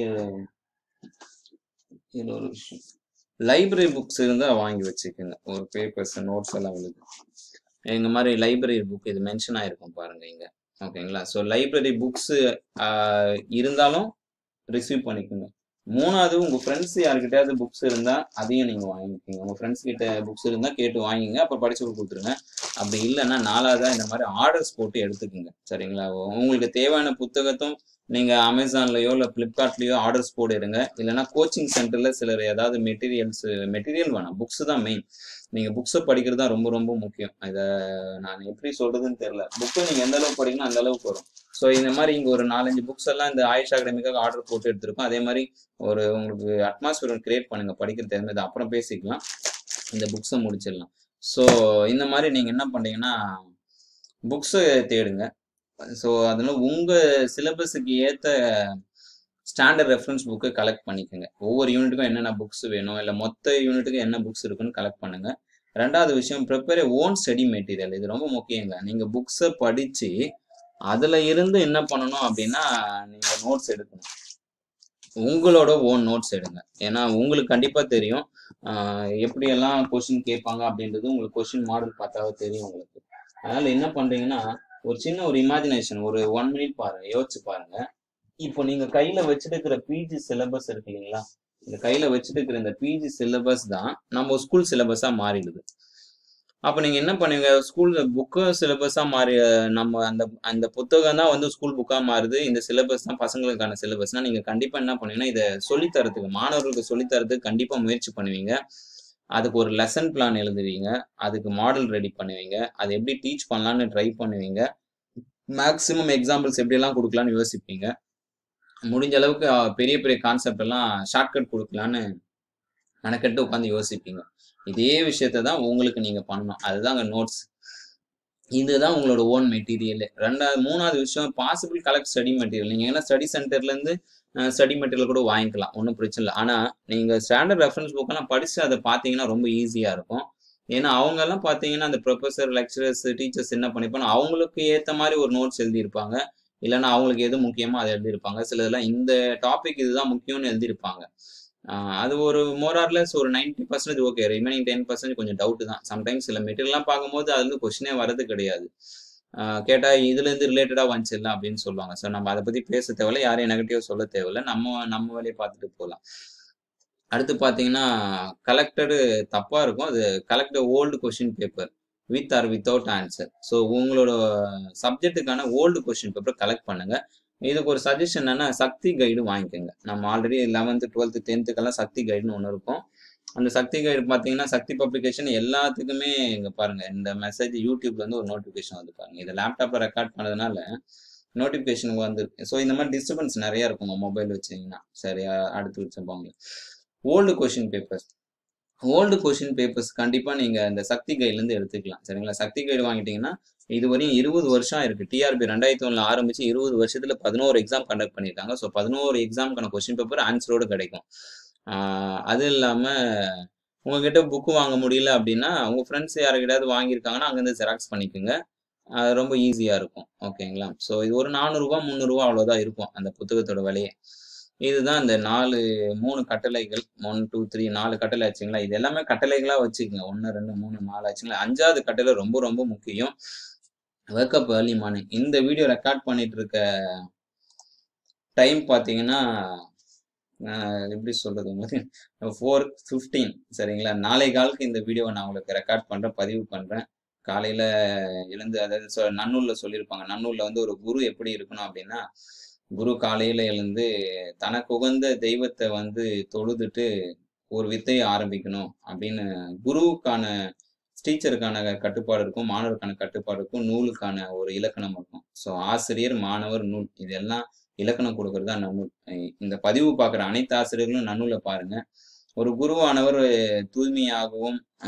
Speaker 1: இன்னொரு விஷயம், லைப்ரரி புக்ஸ் இருந்தால் வாங்கி வச்சுக்கோங்க. ஒரு பேப்பர்ஸ், நோட்ஸ் எல்லாம் உங்களுக்கு எங்க மாதிரி லைப்ரரி புக் இது மென்ஷன் ஆயிருக்கும் பாருங்க இங்க. ஓகேங்களா? ஸோ லைப்ரரி புக்ஸ் இருந்தாலும் ரிசீவ் பண்ணிக்கோங்க. மூணாவது, உங்க ஃப்ரெண்ட்ஸ் யாருக்கிட்டையாவது புக்ஸ் இருந்தா அதையும் நீங்க வாங்கிக்கோங்க. உங்க ஃப்ரெண்ட்ஸ் கிட்ட புக்ஸ் இருந்தா கேட்டு வாங்கிங்க, அப்புறம் படிச்சு கொடுத்துருங்க. அப்படி இல்லைன்னா நாலாவதா இந்த மாதிரி ஆர்டர்ஸ் போட்டு எடுத்துக்கோங்க. சரிங்களா? உங்களுக்கு தேவையான புத்தகத்தும் நீங்க அமேசான்லயோ இல்லை பிளிப்கார்ட்லயோ ஆர்டர்ஸ் போடுங்க. இல்லைன்னா கோச்சிங் சென்டர்ல சிலர் ஏதாவது மெட்டீரியல்ஸ், மெட்டீரியல் வேணாம், புக்ஸ் தான் மெயின். நீங்க புக்ஸை படிக்கிறது தான் ரொம்ப ரொம்ப முக்கியம். இதை நான் எப்படி சொல்றதுன்னு தெரியல. புக்கை நீங்க எந்த அளவுக்கு படிக்கணும் அந்த அளவுக்கு வரும். ஸோ இந்த மாதிரி இங்கே ஒரு நாலஞ்சு புக்ஸ் எல்லாம் இந்த ஆயிஷா அகாடமிக்காக ஆர்டர் போட்டு எடுத்திருக்கோம். அதே மாதிரி ஒரு உங்களுக்கு அட்மாஸ்பியர் கிரியேட் பண்ணுங்க படிக்கிறது தெரிஞ்சது, அப்புறம் பேசிக்கலாம். இந்த புக்ஸை முடிச்சிடலாம். ஸோ இந்த மாதிரி நீங்கள் என்ன பண்ணுறீங்கன்னா புக்ஸை தேடுங்க. ஸோ அதனால உங்கள் சிலபஸுக்கு ஏற்ற ஸ்டாண்டர்ட் ரெஃபரன்ஸ் புக்கு கலெக்ட் பண்ணிக்கோங்க. ஒவ்வொரு யூனிட்டுக்கும் என்னென்ன புக்ஸ் வேணும், இல்லை மொத்த யூனிட்டுக்கும் என்ன புக்ஸ் இருக்குன்னு கலெக்ட் பண்ணுங்க. ரெண்டாவது விஷயம், ப்ரிப்பேர் ஓன் ஸ்டடி மெட்டீரியல். இது ரொம்ப முக்கியங்க. நீங்கள் புக்ஸை படித்து அதில் இருந்து என்ன பண்ணணும் அப்படின்னா, நீங்கள் நோட்ஸ் எடுக்கணும். உங்களோட ஓன் நோட்ஸ் எடுங்க. ஏன்னா உங்களுக்கு கண்டிப்பாக தெரியும் எப்படியெல்லாம் கொஸ்டின் கேட்பாங்க அப்படின்றது. உங்களுக்கு கொஸ்டின் மாடல் பார்த்தாவே தெரியும் உங்களுக்கு. அதனால் என்ன பண்ணுறீங்கன்னா, ஒரு சின்ன ஒரு இமேஜினேஷன், ஒரு ஒன் மினிட் பாருங்க, யோசிச்சு பாருங்க. இப்போ நீங்க கையில வச்சுட்டு இருக்கிற பிஜி சிலபஸ் இருக்கு இல்லைங்களா? இந்த கையில வச்சுட்டு இருக்கிற இந்த பிஜி சிலபஸ் தான் நம்ம ஸ்கூல் சிலபஸா மாறிடுது. அப்ப நீங்க என்ன பண்ணுவீங்க? ஸ்கூல் புக்கு சிலபஸா மாறி நம்ம அந்த அந்த புத்தகம் தான் வந்து ஸ்கூல் புக்கா மாறுது. இந்த சிலபஸ் தான் பசங்களுக்கான சிலபஸ்னா நீங்க கண்டிப்பா என்ன பண்ணுவீங்கன்னா, இதை சொல்லித்தரத்துக்கு, மாணவர்களுக்கு சொல்லித்தரத்துக்கு கண்டிப்பா முயற்சி பண்ணுவீங்க. அதுக்கு ஒரு லெசன் பிளான் எழுதுவீங்க. அதுக்கு மாடல் ரெடி பண்ணுவீங்க. அத எப்படி டீச் பண்ணலான்னு ட்ரை பண்ணுவீங்க. மேக்ஸிமம் எக்ஸாம்பிள்ஸ் எப்படியெல்லாம் குடுக்கலான்னு யோசிப்பீங்க. முடிஞ்ச அளவுக்கு அ பெரிய பெரிய கான்செப்ட் எல்லாம் ஷார்ட்கட் குடுக்கலான்னு மெனக்கெட்டு உட்கார்ந்து யோசிப்பீங்க. இதே விஷயத்த தான் உங்களுக்கு நீங்க பண்ணணும். அதுதாங்க நோட்ஸ். இதுதான் உங்களோட ஓன் மெட்டீரியல். ரெண்டாவது மூணாவது விஷயம் பாசிபிள் கலெக்ட் ஸ்டடி மெட்டீரியல். நீங்க ஏன்னா ஸ்டடி சென்டர்லேருந்து அ ஸ்டடி மெட்டீரியல் கூட வாங்கிக்கலாம். ஒண்ணும் பிரச்சனை இல்ல. ஆனா, நீங்க ஸ்டாண்டர்ட் ரெஃபரன்ஸ் புக்கெல்லாம் படிச்சு அத பார்த்தீங்கன்னா ரொம்ப ஈஸியா இருக்கும். ஏன்னா, அவங்கலாம் பார்த்தீங்கன்னா, அந்த புரொஃபசர், லெக்சரர்ஸ், டீச்சர்ஸ் என்ன பண்ணியிருப்பாங்க, அவங்களுக்கு ஏத்த மாரி ஒரு நோட்ஸ் எழுதியிருப்பாங்க. இல்லன்னா அவங்களுக்கு எது முக்கியமோ அத எழுதியிருப்பாங்க. சிலதெல்லாம் இந்த டாபிக் இதுதான் முக்கியம்னு எழுதியிருப்பாங்க. ஆ அது ஒரு மோர் ஆர் லெஸ் ஒரு தொண்ணூறு சதவீதம் ஓகே. ரிமைனிங் பத்து சதவீதம் கொஞ்சம் டவுட் தான். சம்டைம்ஸ் சில மெட்டீரியல்லாம் பார்க்கும்போது அதுலருந்து கொஸ்டினே வரது கிடையாது. ஆ கேட்டா இதுலேருந்து ரிலேட்டடா வந்துச்சுல்ல அப்படின்னு சொல்லுவாங்க. ஸோ நம்ம அத பத்தி பேச தேவையில்ல. யாரையும் நெகட்டிவா சொல்ல தேவையில்ல. நம்ம நம்ம வேலைய பார்த்துட்டு போலாம். அடுத்து பார்த்தீங்கன்னா, கலெக்டடு தப்பா இருக்கும். அது collect old question paper with or without answer. So உங்களோட சப்ஜெக்ட்டுக்கான ஓல்டு கொஸ்டின் பேப்பர் கலெக்ட் பண்ணுங்க. இதுக்கு ஒரு சஜஷன் என்னன்னா, சக்தி கைடு வாங்கிக்கோங்க. நம்ம ஆல்ரெடி பதினொன்றாவது, பன்னிரண்டாவது, பத்தாவதுக்கெல்லாம் சக்தி கைடுன்னு ஒண்ணு இருக்கும். அந்த சக்தி கைடு பார்த்தீங்கன்னா, சக்தி பப்ளிகேஷன் எல்லாத்துக்குமே இங்க பாருங்க. இந்த மெசேஜ் YouTubeல இருந்து ஒரு நோட்டிஃபிகேஷன் வருது பாருங்க. இத லேப்டாப்ல ரெக்கார்ட் பண்ணதுனால நோட்டிஃபிகேஷன் வந்திருக்கு. ஸோ இந்த மாரி டிஸ்டர்பன்ஸ் நெறைய இருக்குங்க மொபைல் வச்சீங்கன்னா. சரியா அடுத்து வச்சுப்பாங்க. Old question papers. Old question papers கண்டிப்பா நீங்க இந்த சக்தி கைட்லேருந்து எடுத்துக்கலாம். சரிங்களா? சக்தி கைடு வாங்கிட்டீங்கன்னா, இதுவரையும் இருபது வருஷம் இருக்கு. டிஆர்பி இரண்டாயிரத்து ஒன்றில் ஆரம்பிச்சு இருபது வருஷத்துல பதினொன்று எக்ஸாம் கண்டக்ட் பண்ணியிருக்காங்க. ஸோ பதினொன்று எக்ஸாம்க்கான கொஸ்டின் பேப்பர் ஆன்சரோட கிடைக்கும். ஆ அது இல்லாம உங்ககிட்ட புக் வாங்க முடியல அப்படின்னா, உங்க ஃப்ரெண்ட்ஸ் யார்கிட்டயாவது வாங்கியிருக்காங்கன்னா, அங்கருந்து ஜெராக்ஸ் பண்ணிக்கோங்க. அது ரொம்ப ஈஸியா இருக்கும். ஓகேங்களா? ஸோ இது ஒரு ரூ. நானூறு ரூ. முந்நூறு அவ்வளோதான் இருக்கும். அந்த புத்தகத்தோட விலையே. இதுதான் இந்த நாலு மூணு கட்டளைகள். ஒன்று, இரண்டு, மூன்று நாலு கட்டளை ஆச்சுங்களா? இது எல்லாமே கட்டளைகளா வச்சுக்கங்க. ஒன்று, இரண்டு, மூன்று, நாலு ஆச்சுங்களா? அஞ்சாவது கட்டளை ரொம்ப ரொம்ப முக்கியம். Wake up early morning. இந்த வீடியோ ரெக்கார்ட் பண்ணிட்டு இருக்க டைம் பார்த்தீங்கன்னா, அ எப்படி சொல்றது உங்களுக்கு நான்கு பதினைந்து சரிங்களா? நாளை காலுக்கு இந்த வீடியோவ நான் உங்களுக்கு ரெக்கார்ட் பண்றேன், பதிவு பண்றேன். காலையில எழுந்து அதாவது சொ நன்னூல்ல சொல்லியிருப்பாங்க. நன்னூல்ல வந்து ஒரு குரு எப்படி இருக்கணும் அப்படின்னா, குரு காலையில எழுந்து தனக்கு உகந்த தெய்வத்த வந்து தொழுதுட்டு ஒரு வித்தைய ஆரம்பிக்கணும் அப்படின்னு குருவுக்கான டீச்சருக்கான கட்டுப்பாடு இருக்கும். மாணவருக்கான கட்டுப்பாடு இருக்கும். நூலுக்கான ஒரு இலக்கணம் இருக்கும். ஸோ ஆசிரியர், மாணவர், நூல் இதெல்லாம் இலக்கணம் குடுக்குறது தான் நன்னூல். இ இந்த பதிவு பார்க்குற அனைத்து ஆசிரியர்களும் நன்னூல பாருங்க. ஒரு குருவானவர் தூய்மையாகவும், அ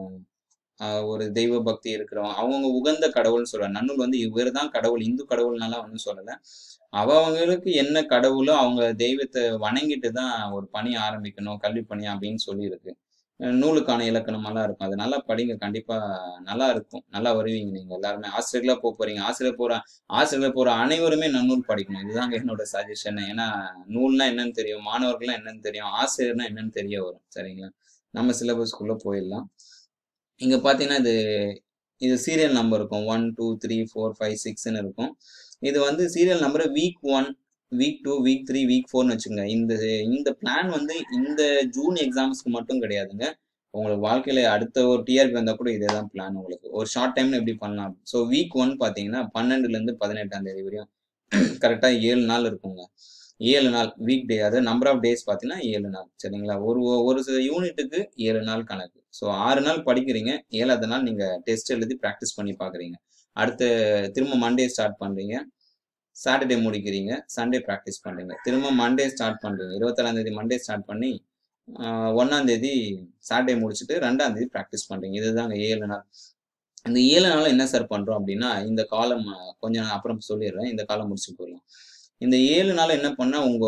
Speaker 1: அ ஒரு தெய்வ பக்தி இருக்கிறவங்க அவங்கவங்க உகந்த கடவுள்னு சொல்றாங்க. நன்னூல் வந்து இவர் தான் கடவுள், இந்து கடவுள்னாலாம் ஒண்ணும் சொல்லல. அவங்களுக்கு என்ன கடவுளோ அவங்க தெய்வத்த வணங்கிட்டு தான் ஒரு பணி ஆரம்பிக்கணும். கல்வி பணி அப்படின்னு சொல்லியிருக்கு. அ நூலுக்கான இலக்கணமெல்லாம் இருக்கும். அத நல்லா படிங்க. கண்டிப்பா நல்லா இருக்கும். நல்லா வருவீங்க நீங்க எல்லாருமே. ஆசிரியர்களா போப்போறீங்க. ஆசிரியர் போற ஆசிரியர் போற அனைவருமே நன்னூல் படிக்கணும். இதுதாங்க என்னோட சஜஷன். ஏன்னா நூல்னா என்னன்னு தெரியும். மாணவர்கள்னா என்னன்னு தெரியும். ஆசிரியர்னா என்னன்னு தெரிய வரும். சரிங்களா? நம்ம சிலபஸ்க்குள்ள போயிடலாம். இங்க பார்த்தீங்கன்னா, இது இது சீரியல் நம்பர் இருக்கும். ஒன்று, இரண்டு, மூன்று, நான்கு, ஐந்து, 6ன்னு இருக்கும். இது வந்து சீரியல் நம்பர் வீக் ஒன்று, வீக் இரண்டு, வீக் மூன்று, வீக் நான்குன்னு வச்சுக்கங்க. இந்த இந்த பிளான் வந்து இந்த ஜூன் எக்ஸாம்ஸ்க்கு மட்டும் கிடையாதுங்க. உங்களுக்கு வாழ்க்கையில அடுத்த ஒரு டிஆர்பி வந்தா கூட இதே தான் பிளான் உங்களுக்கு. ஒரு ஷார்ட் டைம்ல எப்படி பண்ணலாம். ஸோ வீக் ஒன்று பார்த்தீங்கன்னா, பன்னிரண்டுலேருந்து பதினெட்டாம் தேதி வரையும் கரெக்ட்டா ஏழு நாள் இருக்குங்க. ஏழு நாள் வீக் டே அதாவது நம்பர் ஆஃப் டேஸ் பார்த்தீங்கன்னா ஏழு நாள். சரிங்களா? ஒரு ஒரு யூனிட்டுக்கு ஏழு நாள் கணக்கு. ஸோ ஆறு நாள் படிக்கிறீங்க. ஏழாவது நாள் நீங்க டெஸ்ட் எழுதி பிராக்டிஸ் பண்ணி பார்க்குறீங்க. அடுத்து திரும்ப மண்டே ஸ்டார்ட் பண்றீங்க. சாட்டர்டே முடிக்கிறீங்க. சண்டே பிராக்டிஸ் பண்றீங்க. திரும்ப மண்டே ஸ்டார்ட் பண்றீங்க. இருபத்தி ஏழாம் தேதி மண்டே ஸ்டார்ட் பண்ணி அ ஒன்றாம் தேதி சாட்டர்டே முடிச்சுட்டு இரண்டாம் தேதி பிராக்டிஸ் பண்றீங்க. இதுதாங்க ஏழு நாள். இந்த ஏழு நாளும் என்ன சார் பண்றோம் அப்படின்னா, இந்த காலம் கொஞ்சம் நான் அப்புறம் சொல்லிடுறேன். இந்த காலம் முடிச்சுட்டு போயிடலாம். இந்த ஏழு நாள் என்ன பண்ணா, உங்க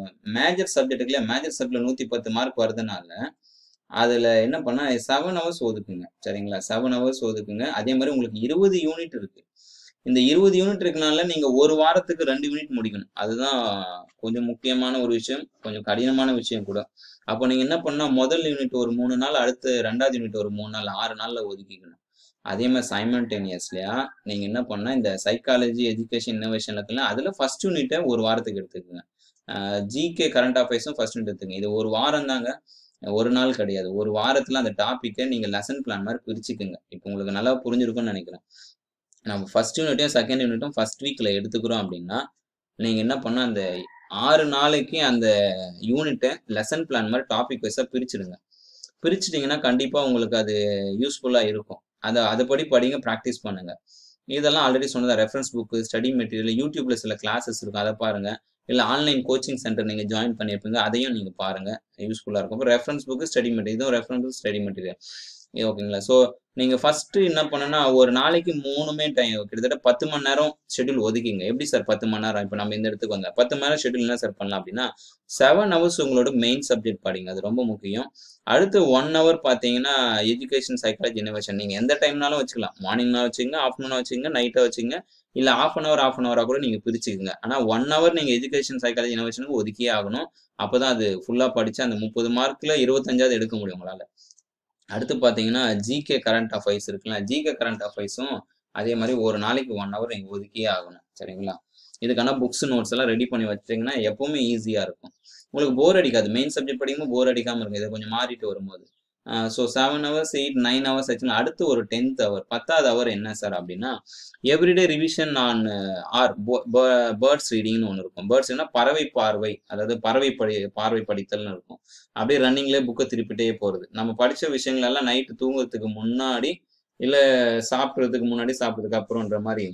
Speaker 1: மேஜர் சப்ஜெக்ட்டுக்குள்ள மேஜர் சப்ஜெக்ட்ல நூற்றி பத்து மார்க் வருதுனால, அதுல என்ன பண்ணா ஏழு ஹவர்ஸ் ஒதுக்குங்க. சரிங்களா? ஏழு ஹவர்ஸ் ஒதுக்குங்க. அதே மாரி உங்களுக்கு இருபது யூனிட் இருக்கு. இந்த இருபது யூனிட் இருக்கனால நீங்க ஒரு வாரத்துக்கு ரெண்டு யூனிட் முடிக்கணும். அதுதான் கொஞ்சம் முக்கியமான ஒரு விஷயம். கொஞ்சம் கடினமான விஷயம் கூட. அப்ப நீங்க என்ன பண்ணா, முதல் யூனிட் ஒரு மூணு நாள், அடுத்து இரண்டாவது யூனிட் ஒரு மூணு நாள், ஆறு நாள்ல ஒதுக்கிக்கணும். அதே மாரி சைமல்டேனியஸ்லியா நீங்க என்ன பண்ணா, இந்த சைக்காலஜி, எஜுகேஷன், இன்னோவேஷன் இருக்குல்ல, அதுல ஃபர்ஸ்ட் யூனிட்ட ஒரு வாரத்துக்கு எடுத்துக்கங்க. அ ஜிகே கரண்ட் அஃபேர்ஸும் ஃபர்ஸ்ட் யூனிட் எடுத்துக்கங்க. இது ஒரு வாரம் தாங்க. ஒரு நாள் கிடையாது. ஒரு வாரத்துல அந்த டாபிக்க நீங்க லெசன் பிளான் மாரி பிரிச்சுக்கங்க. இப்ப உங்களுக்கு நல்லா புரிஞ்சிருக்கும்னு நெனைக்கிறேன். நம்ம ஃபர்ஸ்ட் யூனிட்டையும், செகண்ட் யூனிட்டும் ஃபர்ஸ்ட் வீக்ல எடுத்துக்கிறோம் அப்படின்னா, நீங்க என்ன பண்ணா, அந்த ஆறு நாளைக்கு அந்த யூனிட்ட லெசன் பிளான் மாரி டாபிக் வைஸா பிரிச்சுடுங்க. பிரிச்சுட்டீங்கன்னா கண்டிப்பா உங்களுக்கு அது யூஸ்ஃபுல்லா இருக்கும். அத அதுபடி படிங்க, பிராக்டிஸ் பண்ணுங்க. இதெல்லாம் ஆல்ரெடி சொன்னதா ரெஃபரன்ஸ் புக், ஸ்டடி மெட்டீரியல், YouTubeல சில கிளாஸஸ் இருக்கும். அத பாருங்க. இல்ல ஆன்லைன் கோச்சிங் சென்டர் நீங்க ஜாயின் பண்ணியிருப்பீங்க. அதையும் நீங்க பாருங்க. யூஸ்ஃபுல்லா இருக்கும். அப்ப ரெஃபரன்ஸ் புக், ஸ்டடி மெட்டீரியல். இதுவும் ரெஃபரன்ஸ் புக், ஸ்டடி மெட்டீரியல். ஓகேங்களா? சோ நீங்க ஃபர்ஸ்ட் என்ன பண்ணனும்னா ஒரு நாளைக்கு மூணுமே டைம் கிட்டத்தட்ட பத்து மணி நேரம் ஷெட்யூல் ஒதுக்கிங்க. எப்படி சார் பத்து மணி நேரம்? இப்ப நம்ம இந்த இடத்துக்கு வந்தா பத்து மணி நேரம் ஷெட்யூல் என்ன சார் பண்ணலாம் அப்படின்னா, ஏழு ஹவர்ஸ் உங்களோட மெயின் சப்ஜெக்ட் படிங்க. அது ரொம்ப முக்கியம். அடுத்து ஒரு ஹவர் பார்த்தீங்கன்னா, எஜுகேஷன், சைக்காலஜி, இன்னோவேஷன் நீங்க எந்த டைம்னாலும் வச்சுக்கலாம். மார்னிங்னா வச்சுக்கங்க, ஆஃப்டர்நூனா வச்சுக்கங்க, நைட்டா வச்சுக்கங்க. இல்ல half an hour, half an ஹவரா கூட நீங்க பிரிச்சுக்கங்க. ஆனா ஒரு ஹவர் நீங்க எஜுகேஷன், சைக்காலஜி, இன்னோவேஷனுக்கு ஒதுக்கியே ஆகணும். அப்பதான் அது ஃபுல்லா படிச்சு அந்த முப்பது மார்க்ல இருபத்தைந்தாவது எடுக்க முடியும் உங்களால. அடுத்து பார்த்தீங்கன்னா, ஜிகே கரண்ட் அஃபேர்ஸ் இருக்குல்ல. ஜிகே கரண்ட் அஃபேர்ஸும் அதே மாரி ஒரு நாளைக்கு ஒரு ஹவர் நீங்க ஒதுக்கியே ஆகணும். சரிங்களா? இதுக்கான புக்ஸ், நோட்ஸ் எல்லாம் ரெடி பண்ணி வச்சுட்டீங்கன்னா, எப்பவுமே ஈஸியா இருக்கும். உங்களுக்கு போர் அடிக்காது. மெயின் சப்ஜெக்ட் படிக்கும்போது போர் அடிக்காம இருக்கும். இத கொஞ்சம் மாறிட்டு வரும்போது. அ சோ ஏழு ஹவர்ஸ், எட்டு, ஒன்பது ஹவர்ஸ் ஆச்சுன்னா, அடுத்து ஒரு பத்தாவது ஹவர். பத்தாவது ஹவர் என்ன சார் அப்படின்னா, எவ்ரிடே ரிவிஷன் ஆன் ஆர் ப பேர்ட்ஸ் ரீடிங்னு ஒண்ணு இருக்கும். பேர்ட்ஸ்னா பறவை பார்வை. அதாவது பறவை படி பார்வை படித்தல்னு இருக்கும். அப்படியே ரன்னிங்லயே புக்க திருப்பிட்டே போறது. நம்ம படிச்ச விஷயங்கள் எல்லாம் நைட் தூங்குறதுக்கு முன்னாடி, இல்ல சாப்பிடுறதுக்கு முன்னாடி, சாப்பிடுறதுக்கு அப்புறம்ன்ற மாரி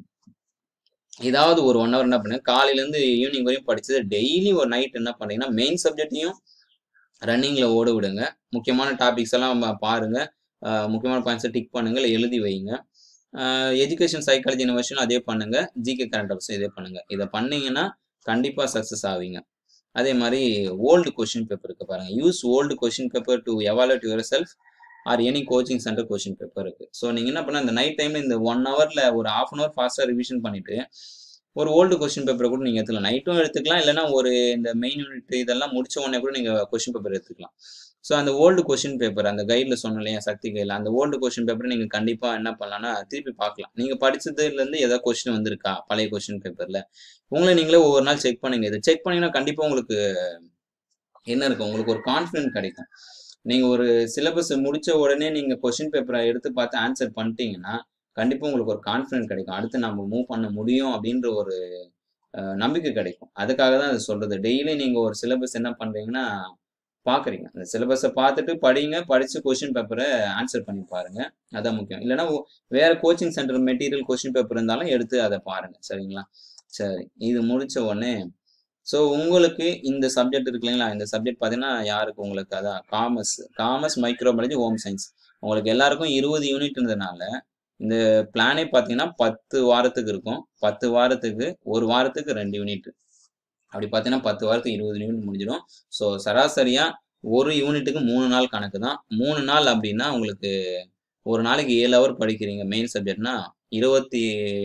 Speaker 1: ஏதாவது ஒரு ஒரு ஹவர் என்ன பண்ணுங்க, காலையில இருந்து ஈவினிங் வரையும் படிச்சது டெய்லி ஒரு நைட் என்ன பண்றீங்கன்னா, மெயின் சப்ஜெக்ட்டையும் ரன்னிங்ல ஓட விடுங்க. முக்கியமான டாபிக்ஸ் எல்லாம் பாருங்க. அ முக்கியமான பாயிண்ட்ஸ டிக் பண்ணுங்க. இல்ல எழுதி வைங்க. அ எஜுகேஷன், சைக்காலஜி, இன்னோவேஷன் அதே பண்ணுங்க. ஜிகே கரண்ட் அஃபேர்ஸ் இதே பண்ணுங்க. இத பண்ணீங்கன்னா கண்டிப்பா சக்சஸ் ஆவீங்க. அதே மாரி ஓல்ட் கொஸ்டின் பேப்பர் இருக்கு பாருங்க. Use old question paper to evaluate yourself or any coaching centre question paper இருக்கு. சோ நீங்க என்ன பண்ணா இந்த நைட் டைம்ல இந்த ஒரு ஹவர்ல ஒரு ஹாஃப் அன் ஹவர் ஃபாஸ்ட்டா ரிவிஷன் பண்ணிட்டு, ஒரு ஓல்டு கொஸ்டின் பேப்பர கூட நீங்க எடுத்துக்கலாம். நைட்டும் எடுத்துக்கலாம். இல்லன்னா ஒரு இந்த மெயின் யூனிட் இதெல்லாம் முடிச்ச உடனே கூட நீங்க கொஸ்டின் பேப்பர் எடுத்துக்கலாம். சோ அந்த ஓல்டு கொஸ்டின் பேப்பர் அந்த கைட்ல சொன்னேன் இல்லையா? சக்தி கைட்ல. அந்த ஓல்டு கொஸ்டின் பேப்பர நீங்க கண்டிப்பா என்ன பண்ணலாம்னா, திருப்பி பார்க்கலாம். நீங்க படிச்சதுலருந்து ஏதாவது கொஸ்டின் வந்திருக்கா? பழைய கொஸ்டின் பேப்பர்ல. உங்கள நீங்களே ஒவ்வொரு நாள் செக் பண்ணுங்க. இத செக் பண்ணீங்கன்னா கண்டிப்பா உங்களுக்கு என்ன இருக்கும்? உங்களுக்கு ஒரு கான்ஃபிடன்ட் கிடைக்கும். நீங்க ஒரு சிலபஸ் முடிச்ச உடனே நீங்க கொஸ்டின் பேப்பர எடுத்து பார்த்து ஆன்ஸர் பண்ணிட்டீங்கன்னா, கண்டிப்பா உங்களுக்கு ஒரு கான்ஃபிடன்ட் கிடைக்கும். அடுத்து நம்ம மூவ் பண்ண முடியும் அப்படின்ற ஒரு அ நம்பிக்கை கிடைக்கும். அதுக்காக தான் அத சொல்றது. டெய்லி நீங்க ஒரு சிலபஸ் என்ன பண்றீங்கன்னா, பார்க்குறீங்க. அந்த சிலபஸ பார்த்துட்டு படிங்க. படிச்சு கொஸ்டின் பேப்பர ஆன்ஸர் பண்ணி பாருங்க. அதான் முக்கியம். இல்லன்னா ஒ வேற coaching center material question paper இருந்தாலும் எடுத்து அத பாருங்க. சரிங்களா? சரி. இது முடிச்ச உடனே சோ உங்களுக்கு இந்த சப்ஜெக்ட் இருக்கு இல்லைங்களா? இந்த சப்ஜெக்ட் பார்த்தீங்கன்னா, யாருக்கு உங்களுக்கு அதான் commerce, commerce, microbiology, home science. உங்களுக்கு எல்லாருக்கும் இருபது யூனிட்ன்றதுனால, இந்த பிளானே பார்த்தீங்கன்னா பத்து வாரத்துக்கு இருக்கும். பத்து வாரத்துக்கு ஒரு வாரத்துக்கு ரெண்டு யூனிட். அப்படி பார்த்தீங்கன்னா பத்து வாரத்துக்கு இருபது யூனிட் முடிஞ்சிடும். சோ சராசரியா ஒரு யூனிட்டுக்கு மூணு நாள் கணக்கு தான். மூணு நாள் அப்படின்னா உங்களுக்கு ஒரு நாளைக்கு ஏழு ஹவர் படிக்கிறீங்க மெயின் சப்ஜெக்ட்னா, இருபத்தி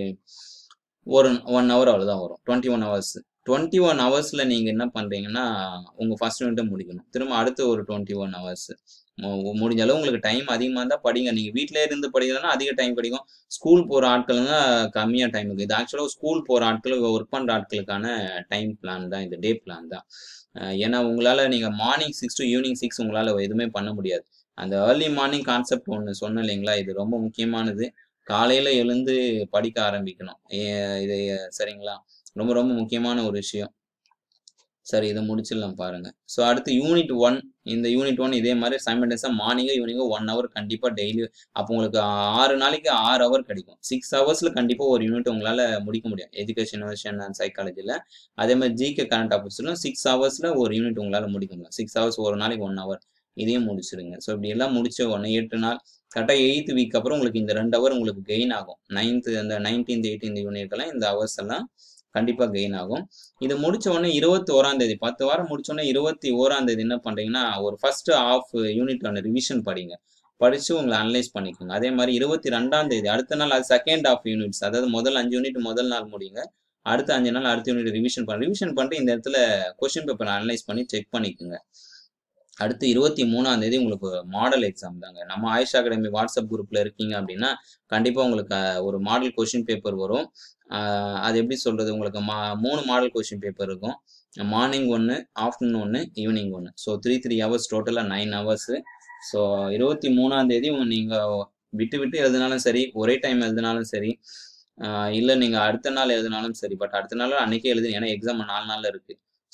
Speaker 1: ஒரு 1 ஹவர் அவ்வளவுதான் வரும். இருபத்தி ஒன்று ஹவர்ஸ். இருபத்தி ஒன்று ஹவர்ஸ்ல நீங்க என்ன பண்றீங்கன்னா, உங்க ஃபர்ஸ்ட் யூனிட்ட முடிக்கணும். திரும்ப அடுத்து ஒரு இருபத்தி ஒன்று ஹவர்ஸ். மு முடிஞ்ச அளவு உங்களுக்கு டைம் அதிகமா இருந்தா படிங்க. நீங்க வீட்லயே இருந்து படிக்கிறதுனா அதிக டைம் கிடைக்கும். ஸ்கூல் போற ஆட்கள்னா கம்மியா டைம் இருக்கு. இது ஆக்சுவலா ஸ்கூல் போற ஆட்கள், வொர்க் பண்ற ஆட்களுக்கான டைம் பிளான் தான் இது. டே பிளான் தான். அ ஏன்னா உங்களால நீங்க மார்னிங் ஆறு டூ ஈவினிங் ஆறு உங்களால எதுவுமே பண்ண முடியாது. அந்த ஏர்லி மார்னிங் கான்செப்ட் ஒண்ணு சொன்னேன் இல்லைங்களா? இது ரொம்ப முக்கியமானது. காலையில எழுந்து படிக்க ஆரம்பிக்கணும். எ இது சரிங்களா? ரொம்ப ரொம்ப முக்கியமான ஒரு விஷயம். சரி இத முடிச்சிடலாம் பாருங்க. சோ அடுத்து யூனிட் ஒன்று இந்த யூனிட் ஒன்று இதே மாரி சைமல்டேனியஸா மார்னிங்கோ, ஈவினிங்கோ ஒரு ஹவர் கண்டிப்பா டெய்லி அப்போ உங்களுக்கு ஆறு நாளைக்கு ஆறு ஹவர் கிடைக்கும். ஆறு ஹவர்ஸ்ல கண்டிப்பா ஒரு யூனிட் உங்களால முடிக்க முடியும். எஜுகேஷன், இன்னோவேஷன் அண்ட் சைக்காலஜில. அதே மாரி ஜிகே கரண்ட் அஃபேர்ஸ்லும் ஆறு ஹவர்ஸ்ல ஒரு யூனிட் உங்களால முடிக்க முடியும். ஆறு ஹவர்ஸ் ஒரு நாளைக்கு ஒரு ஹவர். இதையும் முடிச்சிடுங்க. சோ இப்படி எல்லாம் முடிச்ச உடனே எட்டு நாள் கரெக்ட்டா எட்டாவது வீக் அப்புறம் உங்களுக்கு இந்த ரெண்டு ஹவர் உங்களுக்கு கெயின் ஆகும். ஒன்பதாவது அந்த பதினொன்றாவது, எட்டாவது யூனிட்லாம் இந்த ஹவர்ஸ் எல்லாம் கண்டிப்பா கெயின் ஆகும். இது முடிச்ச உடனே இருபத்தி ஒன்றாம் தேதி பத்து வாரம் முடிச்ச உடனே இருபத்தி ஒன்றாம் தேதி என்ன பண்றீங்கன்னா, ஒரு ஃபர்ஸ்ட் ஹால்ஃப் யூனிட்டான ரிவிஷன் படிங்க. படிச்சு உங்கள அனலைஸ் பண்ணிக்கோங்க. அதே மாரி இருபத்தி இரண்டாம் தேதி அடுத்த நாள் அது செகண்ட் ஹால்ஃப் யூனிட்ஸ். அதாவது முதல் அஞ்சு யூனிட் முதல் நாள் முடிங்க. அடுத்த அஞ்சு நாள் அடுத்த யூனிட் ரிவிஷன் பண்ணுங்க. ரிவிஷன் பண்ணிட்டு இந்த இடத்துல கொஸ்டின் பேப்பர் அனலைஸ் பண்ணி செக் பண்ணிக்கோங்க. அடுத்து இருபத்தி மூணாம் தேதி உங்களுக்கு மாடல் எக்ஸாம் தாங்க. நம்ம ஆயிஷா அகாடமி வாட்ஸ்அப் குரூப்ல இருக்கீங்க அப்படின்னா, கண்டிப்பா உங்களுக்கு ஒரு மாடல் கொஸ்டின் பேப்பர் வரும். அ அது எப்படி சொல்றது? உங்களுக்கு மா மூணு மாடல் கொஸ்டின் பேப்பர் இருக்கும். மார்னிங் ஒன்று, ஆஃப்டர்நூன் ஒன்று, ஈவினிங் ஒன்று. ஸோ மூணு மூணு ஹவர்ஸ் டோட்டலா ஒன்பது ஹவர்ஸ். ஸோ இருபத்தி மூணாம் தேதி நீங்க விட்டு விட்டு எழுதினாலும் சரி, ஒரே டைம் எழுதினாலும் சரி, அ இல்ல நீங்க அடுத்த நாள் எழுதினாலும் சரி. பட் அடுத்த நாள் அன்னைக்கே எழுதுங்க. ஏன்னா எக்ஸாம் நாலு நாள்ல இருக்கு.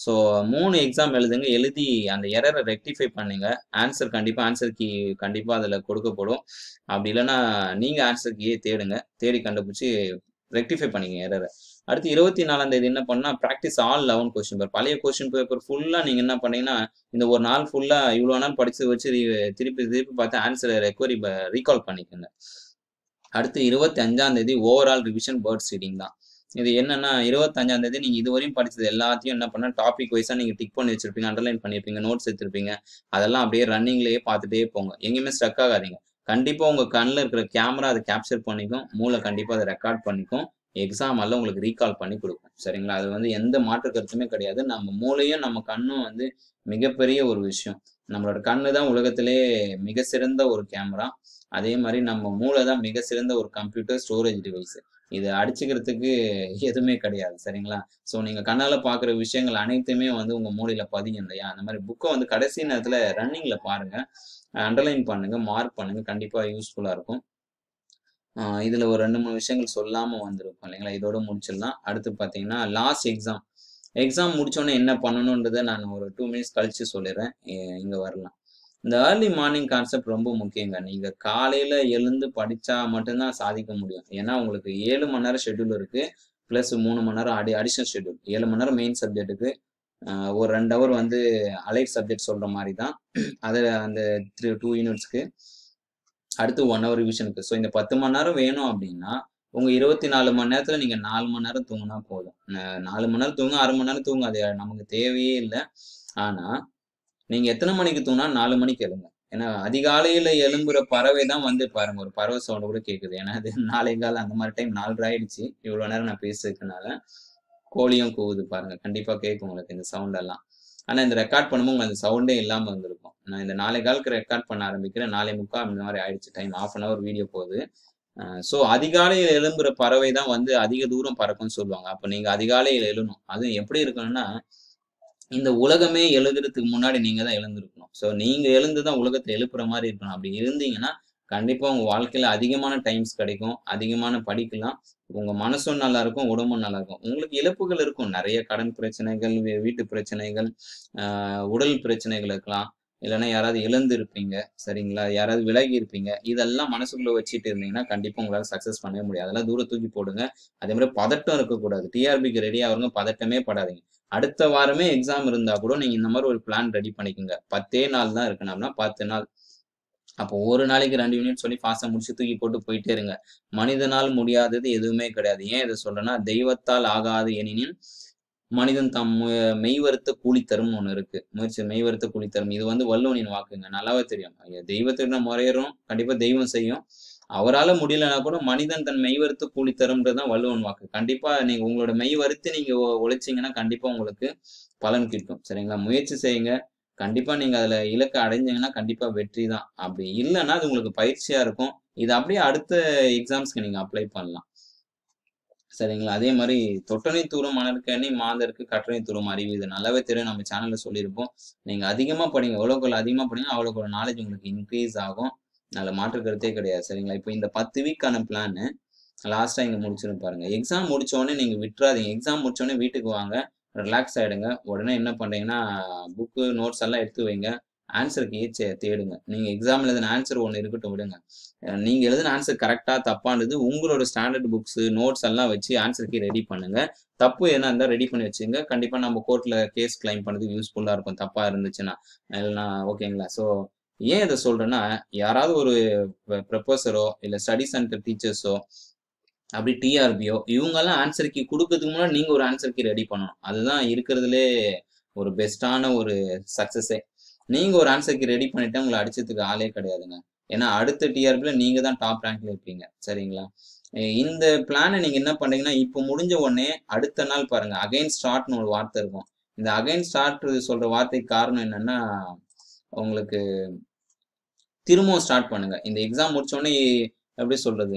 Speaker 1: ஸோ மூணு எக்ஸாம் எழுதுங்க. எழுதி அந்த எரரை ரெக்டிஃபை பண்ணுங்க. ஆன்சர் கண்டிப்பா ஆன்சர் கீ கண்டிப்பா அதில கொடுக்கப்படும். அப்படி இல்லன்னா நீங்க ஆன்சர் கீய தேடுங்க. தேடி கண்டுபிடிச்சு ரெக்டிஃபை பண்ணிக்கங்க எரர. அடுத்து இருபத்தி நாலாம் தேதி என்ன பண்ணா பிராக்டிஸ் ஆல் பதினொன்று கொஸ்டின் பேப்பர். பழைய கொஸ்டின் பேப்பர் ஃபுல்லா நீங்க என்ன பண்ணீங்கன்னா, இந்த ஒரு நாள் ஃபுல்லா இவ்வளோ நாள் படிச்சத வச்சு திருப்பி திருப்பி பார்த்து ஆன்சர ரெக்கவரி ரீகால் பண்ணிக்கங்க. அடுத்து இருபத்தி ஐந்தாம் தேதி ஓவரால் ரிவிஷன் பேர்ட்ஸ் ரீடிங் தான். இது என்னன்னா இருபத்தி ஐந்தாம் தேதி நீங்க இதுவரையும் படிச்சது எல்லாத்தையும் என்ன பண்ணா டாபிக் வைஸா நீங்க டிக் பண்ணி வச்சிருப்பீங்க, அண்டர்லைன் பண்ணியிருப்பீங்க, நோட்ஸ் எடுத்திருப்பீங்க. அதெல்லாம் அப்படியே ரன்னிங்லயே பார்த்துட்டே போங்க. எங்கேயுமே ஸ்ட்ரக் ஆகாதீங்க. கண்டிப்பா உங்க கண்ல இருக்கிற கேமரா அத கேப்சர் பண்ணிக்கும். மூளை கண்டிப்பா அத ரெக்கார்ட் பண்ணிக்கும். எக்ஸாம் ஹால்ல உங்களுக்கு ரீகால் பண்ணி குடுக்கும். சரிங்களா? அது வந்து எந்த மாற்று கருத்துமே கிடையாது. நம்ம மூளையும், நம்ம கண்ணும் வந்து மிகப்பெரிய ஒரு விஷயம். நம்மளோட கண்ணு தான் உலகத்திலேயே மிக சிறந்த ஒரு கேமரா. அதே மாரி நம்ம மூளை தான் மிக சிறந்த ஒரு கம்ப்யூட்டர் ஸ்டோரேஜ் டிவைஸ். இத அடிச்சுக்கிறதுக்கு எதுவுமே கிடையாது. சரிங்களா? ஸோ நீங்க கண்ணால பார்க்குற விஷயங்கள் அனைத்துமே வந்து உங்க மூளையில பதியும் இல்லையா? அந்த மாரி புக்க வந்து கடைசி நேரத்துல ரன்னிங்ல பாருங்க. அண்டர்லைன் பண்ணுங்க, மார்க் பண்ணுங்க. கண்டிப்பா யூஸ்ஃபுல்லா இருக்கும். ஆ இதுல ஒரு ரெண்டு, மூணு விஷயங்கள் சொல்லாம வந்திருக்கும் இல்லைங்களா? இதோட முடிச்சிடலாம். அடுத்து பார்த்தீங்கன்னா, லாஸ்ட் எக்ஸாம். எக்ஸாம் முடிச்சோனே என்ன பண்ணணுன்றத நான் ஒரு ரெண்டு மினிட்ஸ் கழிச்சு சொல்லிர்றேன். எ இங்க வரலாம். இந்த ஏர்லி மார்னிங் கான்செப்ட் ரொம்ப முக்கியங்க. நீங்க காலையில எழுந்து படிச்சா மட்டும் தான் சாதிக்க முடியும். ஏன்னா, உங்களுக்கு ஏழு மணி நேரம் ஷெட்யூல் இருக்கு. பிளஸ் மூணு மணி நேரம் அடி அடிஷனல் ஷெட்யூல். ஏழு மணி நேரம் மெயின் சப்ஜெக்ட்டுக்கு. அ ஒரு ரெண்டு ஹவர் வந்து அலைட் சப்ஜெக்ட் சொல்ற மாரி தான். அது அந்த த்ரீ ரெண்டு யூனிட்ஸ்க்கு. அடுத்து ஒரு ஹவர் ரிவிஷனுக்கு. ஸோ இந்த பத்து மணி நேரம் வேணும் அப்டின்னா, உங்க இருபத்தி நாலு மணி நேரத்துல நீங்க நாலு மணி நேரம் தூங்குனா போதும். அ நாலு மணி நேரம் தூங்க, அரை மணி நேரம் தூங்க அது நமக்கு தேவையே இல்ல. ஆனா, நீங்க எத்தன மணிக்கு தூங்குனா நாலு மணிக்கு எழுங்க. ஏன்னா, அதிகாலையில எழும்புற பறவை தான் வந்து பாருங்க, ஒரு பறவை சவுண்ட் கூட கேட்குது. ஏன்னா, அது நாலு கால் அந்த மாரி டைம் நாலரை ஆயிடுச்சு. இவ்வளோ நேரம் நான் பேசியிருக்கனால. கோழியும் கூவுது பாருங்க. கண்டிப்பா கேட்கும் உங்களுக்கு இந்த சவுண்ட் எல்லாம். ஆனா, இந்த ரெக்கார்ட் பண்ணும்போது உங்களுக்கு அந்த சவுண்டே இல்லாம இருந்திருக்கும். நான் இந்த நாலு காலுக்கு ரெக்கார்ட் பண்ண ஆரம்பிக்கிறேன். நாலு முப்பது அந்த மாரி ஆயிடுச்சு time. Half an hour video போகுது. அ ஸோ அதிகாலையில எழும்புற பறவை தான் வந்து அதிக தூரம் பறக்கும்னு சொல்லுவாங்க. அப்ப நீங்க அதிகாலையில எழணும். அதுவும் எப்படி இருக்கணும்னா, இந்த உலகமே எழுதுறதுக்கு முன்னாடி நீங்க தான் எழுந்திருக்கணும். ஸோ நீங்க எழுந்து தான் உலகத்த எழுப்புற மாரி இருக்கணும். அப்படி இருந்தீங்கன்னா, கண்டிப்பா உங்க வாழ்க்கையில அதிகமான டைம்ஸ் கிடைக்கும். அதிகமான படிக்கலாம். உங்க மனசும் நல்லா இருக்கும், உடம்பும் நல்லா இருக்கும். உங்களுக்கு இழப்புகள் இருக்கும். நெறைய கடன் பிரச்சனைகள், வீ வீட்டு பிரச்சனைகள், அ உடல் பிரச்சனைகள் இருக்கலாம். இல்லன்னா யாராவது இழந்து இருப்பீங்க. சரிங்களா? யாராவது விலகி இருப்பீங்க. இதெல்லாம் மனசுக்குள்ள வச்சுட்டு இருந்தீங்கன்னா, கண்டிப்பா உங்களால சக்சஸ் பண்ணவே முடியாது. அதெல்லாம் தூர தூக்கி போடுங்க. அதே மாரி பதட்டம் இருக்கக்கூடாது. டிஆர்பிக்கு ரெடி ஆகுறவங்க பதட்டமே படாதீங்க. அடுத்த வாரமே எக்ஸாம் இருந்தா கூட நீங்க இந்த மாரி ஒரு பிளான் ரெடி பண்ணிக்கங்க. பத்து நாள் தான் இருக்கு அப்படின்னா பத்து நாள். அப்போ ஒரு நாளைக்கு ரெண்டு யூனிட் சொல்லி ஃபாஸ்ட்டா முடிச்சு தூக்கி போட்டு போயிட்டே இருங்க. மனிதனால் முடியாதது எதுவுமே கிடையாது. ஏன் இத சொல்றேன்னா, தெய்வத்தால் ஆகாது எனினும் மனிதன் தம் மு மெய்வருத்த கூலி தரும்னு ஒண்ணு இருக்கு. முயற்சி மெய்வருத்த கூலி தரும். இது வந்து வள்ளுவனின் வாக்குங்க. நல்லாவே தெரியும். தெய்வத்திட முறையிறோம். கண்டிப்பா தெய்வம் செய்யும். அவரால முடியலன்னா கூட மனிதன் தன் மெய்வருத்த கூலி தரும்ன்றது தான் வள்ளுவன் வாக்கு. கண்டிப்பா நீங்க உங்களோட மெய் வருத்தி நீங்க ஒ உழைச்சீங்கன்னா, கண்டிப்பா உங்களுக்கு பலன் கிட்டும். சரிங்களா? முயற்சி செய்யுங்க. கண்டிப்பா நீங்க அதுல இலக்க அடைஞ்சீங்கன்னா, கண்டிப்பா வெற்றி தான். அப்படி இல்லன்னா, அது உங்களுக்கு பயிற்சியா இருக்கும். இத அப்படியே அடுத்த எக்ஸாம்ஸ்க்கு நீங்க அப்ளை பண்ணலாம். சரிங்களா? அதே மாரி "தொட்டனை தூறும் மணற்கேணி மாந்தர்க்கு கற்றனை தூறும் அறிவு." இது நல்லாவே தெரியும். நம்ம சேனல்ல சொல்லியிருப்போம். நீங்க அதிகமா படிங்க. எவ்வளவுக்கு எவ்வளோ அதிகமா படிங்க, அவ்வளவுக்கு அவ்வளோ நாலேட்ஜ் உங்களுக்கு இன்கிரீஸ் ஆகும். அதுல மாற்று கருத்தே கிடையாது. சரிங்களா? இப்ப இந்த பத்து வீக்கான பிளானு லாஸ்ட்டா இங்க முடிச்சிரும் பாருங்க. எக்ஸாம் முடிச்ச உடனே நீங்க விட்றாதீங்க. எக்ஸாம் முடிச்ச உடனே வீட்டுக்கு வாங்க. ரிலாக்ஸ் ஆயிடுங்க. உடனே என்ன பண்றீங்கன்னா, புக்கு, நோட்ஸ் எல்லாம் எடுத்து வைங்க. ஆன்ஸர் கீய செ தேடுங்க. நீங்க எக்ஸாம்ல எழுதின ஆன்ஸர் ஒண்ணு இருக்கட்டும் விடுங்க. அ நீங்க எழுதின ஆன்ஸர் கரெக்ட்டா, தப்பான்றது உங்களோட ஸ்டாண்டர்ட் புக்ஸ், நோட்ஸ் எல்லாம் வச்சு ஆன்ஸர் கீ ரெடி பண்ணுங்க. தப்பு எதுனா இருந்தா ரெடி பண்ணி வச்சுக்கங்க. கண்டிப்பா நம்ம கோர்ட்ல கேஸ் கிளைம் பண்றதுக்கு யூஸ்ஃபுல்லா இருக்கும். தப்பா இருந்துச்சுன்னா. இல்லன்னா ஓகேங்களா? ஸோ ஏன் இத சொல்றேன்னா, யாராவது ஒரு ப்ர ப்ரொஃபஸரோ, இல்ல ஸ்டடி சென்டர் டீச்சர்ஸோ, அப்படி டிஆர்பியோ இவங்கலாம் ஆன்ஸர் கீ குடுக்கறதுக்கு முன்னாடி நீங்க ஒரு ஆன்ஸர் கீ ரெடி பண்ணணும். அதுதான் இருக்கிறதுலே ஒரு பெஸ்ட்டான ஒரு சக்சஸே. நீங்க ஒரு ஆன்ஸர் கீ ரெடி பண்ணிட்டா உங்கள அடிச்சதுக்கு ஆளே கிடையாதுங்க. ஏன்னா அடுத்த டிஆர்பில நீங்க தான் டாப் ரேங்க்ல இருப்பீங்க. சரிங்களா? எ இந்த பிளான நீங்க என்ன பண்றீங்கன்னா, இப்போ முடிஞ்ச உடனே அடுத்த நாள் பாருங்க. அகைன் ஸ்டார்ட்ன்னு ஒரு வார்த்தை இருக்கும். இந்த அகைன் ஸ்டார்ட் சொல்ற வார்த்தைக்கு காரணம் என்னன்னா, உங்களுக்கு திரும்பவும் ஸ்டார்ட் பண்ணுங்க. இந்த எக்ஸாம் முடிச்ச உடனே எப்படி சொல்றது?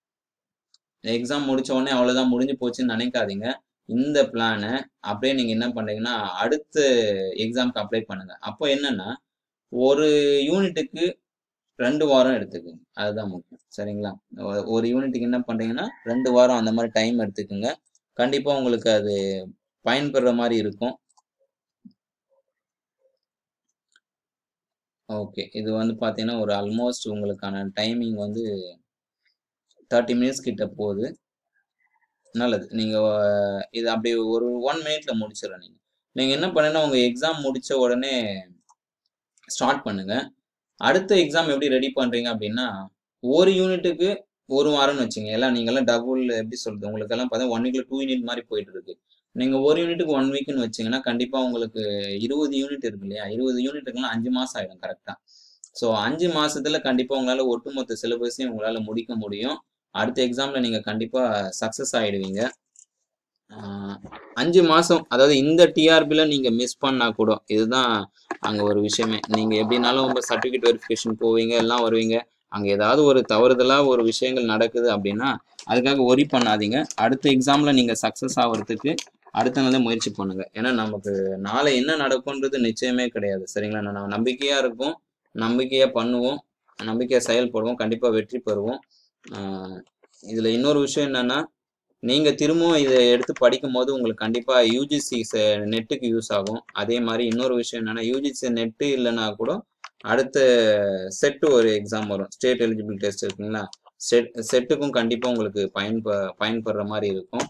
Speaker 1: எக்ஸாம் முடிச்ச உடனே அவ்வளோதான் முடிஞ்சு போச்சுன்னு நினைக்காதீங்க. இந்த பிளான அப்படியே நீங்க என்ன பண்றீங்கன்னா, அடுத்த எக்ஸாம்க்கு அப்ளை பண்ணுங்க. அப்போ என்னன்னா, ஒரு யூனிட்டுக்கு ரெண்டு வாரம் எடுத்துக்கங்க. அதுதான் முக்கியம். சரிங்களா? ஒ ஒரு யூனிட்டுக்கு என்ன பண்றீங்கன்னா, ரெண்டு வாரம் அந்த மாரி டைம் எடுத்துக்கங்க. கண்டிப்பா உங்களுக்கு அது பயன்படுற மாரி இருக்கும். ஓகே. இது வந்து பார்த்தீங்கன்னா, ஒரு ஆல்மோஸ்ட் உங்களுக்கான டைமிங் வந்து முப்பது மினிட்ஸ் கிட்ட போகுது. நல்லது. நீங்க இது அப்படி ஒரு 1 மினிட்ல முடிச்சிடலாம் நீங்க. நீங்க என்ன பண்ணுங்கன்னா, உங்க எக்ஸாம் முடிச்ச உடனே ஸ்டார்ட் பண்ணுங்க. அடுத்த எக்ஸாம் எப்படி ரெடி பண்றீங்க அப்படின்னா, ஒரு யூனிட்டுக்கு ஒரு வாரம்னு வச்சுங்க. எல்லாம் நீங்கலாம் டபுள் எப்படி சொல்றது? உங்களுக்கெல்லாம் பார்த்தா ஒரு வீக்ல ரெண்டு யூனிட் மாரி போயிட்டு இருக்கு. நீங்க ஒரு யூனிட்டுக்கு ஒரு வீக்ன்னு வச்சீங்கன்னா, கண்டிப்பா உங்களுக்கு இருபது யூனிட் இருக்கு இல்லையா? இருபது யூனிட்டுக்குலாம் அஞ்சு மாசம் ஆயிடும் கரெக்ட்டா. ஸோ அஞ்சு மாசத்துல கண்டிப்பா உங்களால ஒட்டுமொத்த சிலபஸையும் உங்களால முடிக்க முடியும். அடுத்த எக்ஸாம்ல நீங்க கண்டிப்பா சக்சஸ் ஆயிடுவீங்க. ஆ அஞ்சு மாசம் அதாவது இந்த டிஆர்பில நீங்க மிஸ் பண்ணா கூட, இதுதான் அங்க ஒரு விஷயமே. நீங்க எப்படினாலும் உங்க சர்டிஃபிகேட் வெரிஃபிகேஷன் போவீங்க, எல்லாம் வருவீங்க. அங்க ஏதாவது ஒரு தவறுதலா ஒரு விஷயங்கள் நடக்குது அப்படின்னா, அதுக்காக ஒரி பண்ணாதீங்க. அடுத்த எக்ஸாம்ல நீங்க சக்சஸ் ஆவறதுக்கு அடுத்த நாளே முயற்சி பண்ணுங்க. ஏன்னா நமக்கு நாளை என்ன நடக்கும்ன்றது நிச்சயமே கிடையாது. சரிங்களா? நம்ம நம்பிக்கையா இருப்போம். நம்பிக்கையா பண்ணுவோம். நம்பிக்கையா செயல்படுவோம். கண்டிப்பா வெற்றி பெறுவோம். ஆ இதுல இன்னொரு விஷயம் என்னன்னா, நீங்க திரும்பவும் இத எடுத்து படிக்கும்போது உங்களுக்கு கண்டிப்பா யுஜிசி செ நெட்டுக்கு யூஸ் ஆகும். அதே மாரி இன்னொரு விஷயம் என்னன்னா, யுஜிசி நெட்டு இல்லன்னா கூட அடுத்த செட் ஒரு எக்ஸாம் வரும். ஸ்டேட் எலிஜிபிள் டெஸ்ட் இருக்குங்களா? செட் செட்டுக்கும் கண்டிப்பா உங்களுக்கு பயன்ப பயன்படுற மாரி இருக்கும்.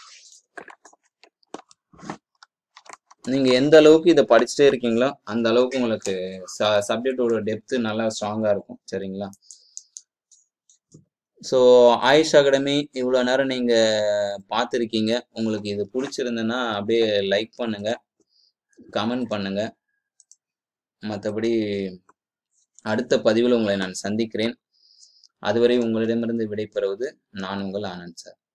Speaker 1: நீங்க எந்த அளவுக்கு இத படிச்சுட்டே இருக்கீங்களோ, அந்த அளவுக்கு உங்களுக்கு ச சப்ஜெக்ட்டோட டெப்த் நல்லா ஸ்ட்ராங்கா இருக்கும். சரிங்களா? ஸோ ஆயுஷ் அகாடமி இவ்வளோ நேரம் நீங்க பார்த்துருக்கீங்க. உங்களுக்கு இது புடிச்சிருந்ததுன்னா, அப்படியே லைக் பண்ணுங்க, கமெண்ட் பண்ணுங்க. மத்தபடி அடுத்த பதிவில உங்களை நான் சந்திக்கிறேன். அதுவரை உங்களிடமிருந்து விடைபெறுவது நான் உங்கள் ஆனந்த் சார்.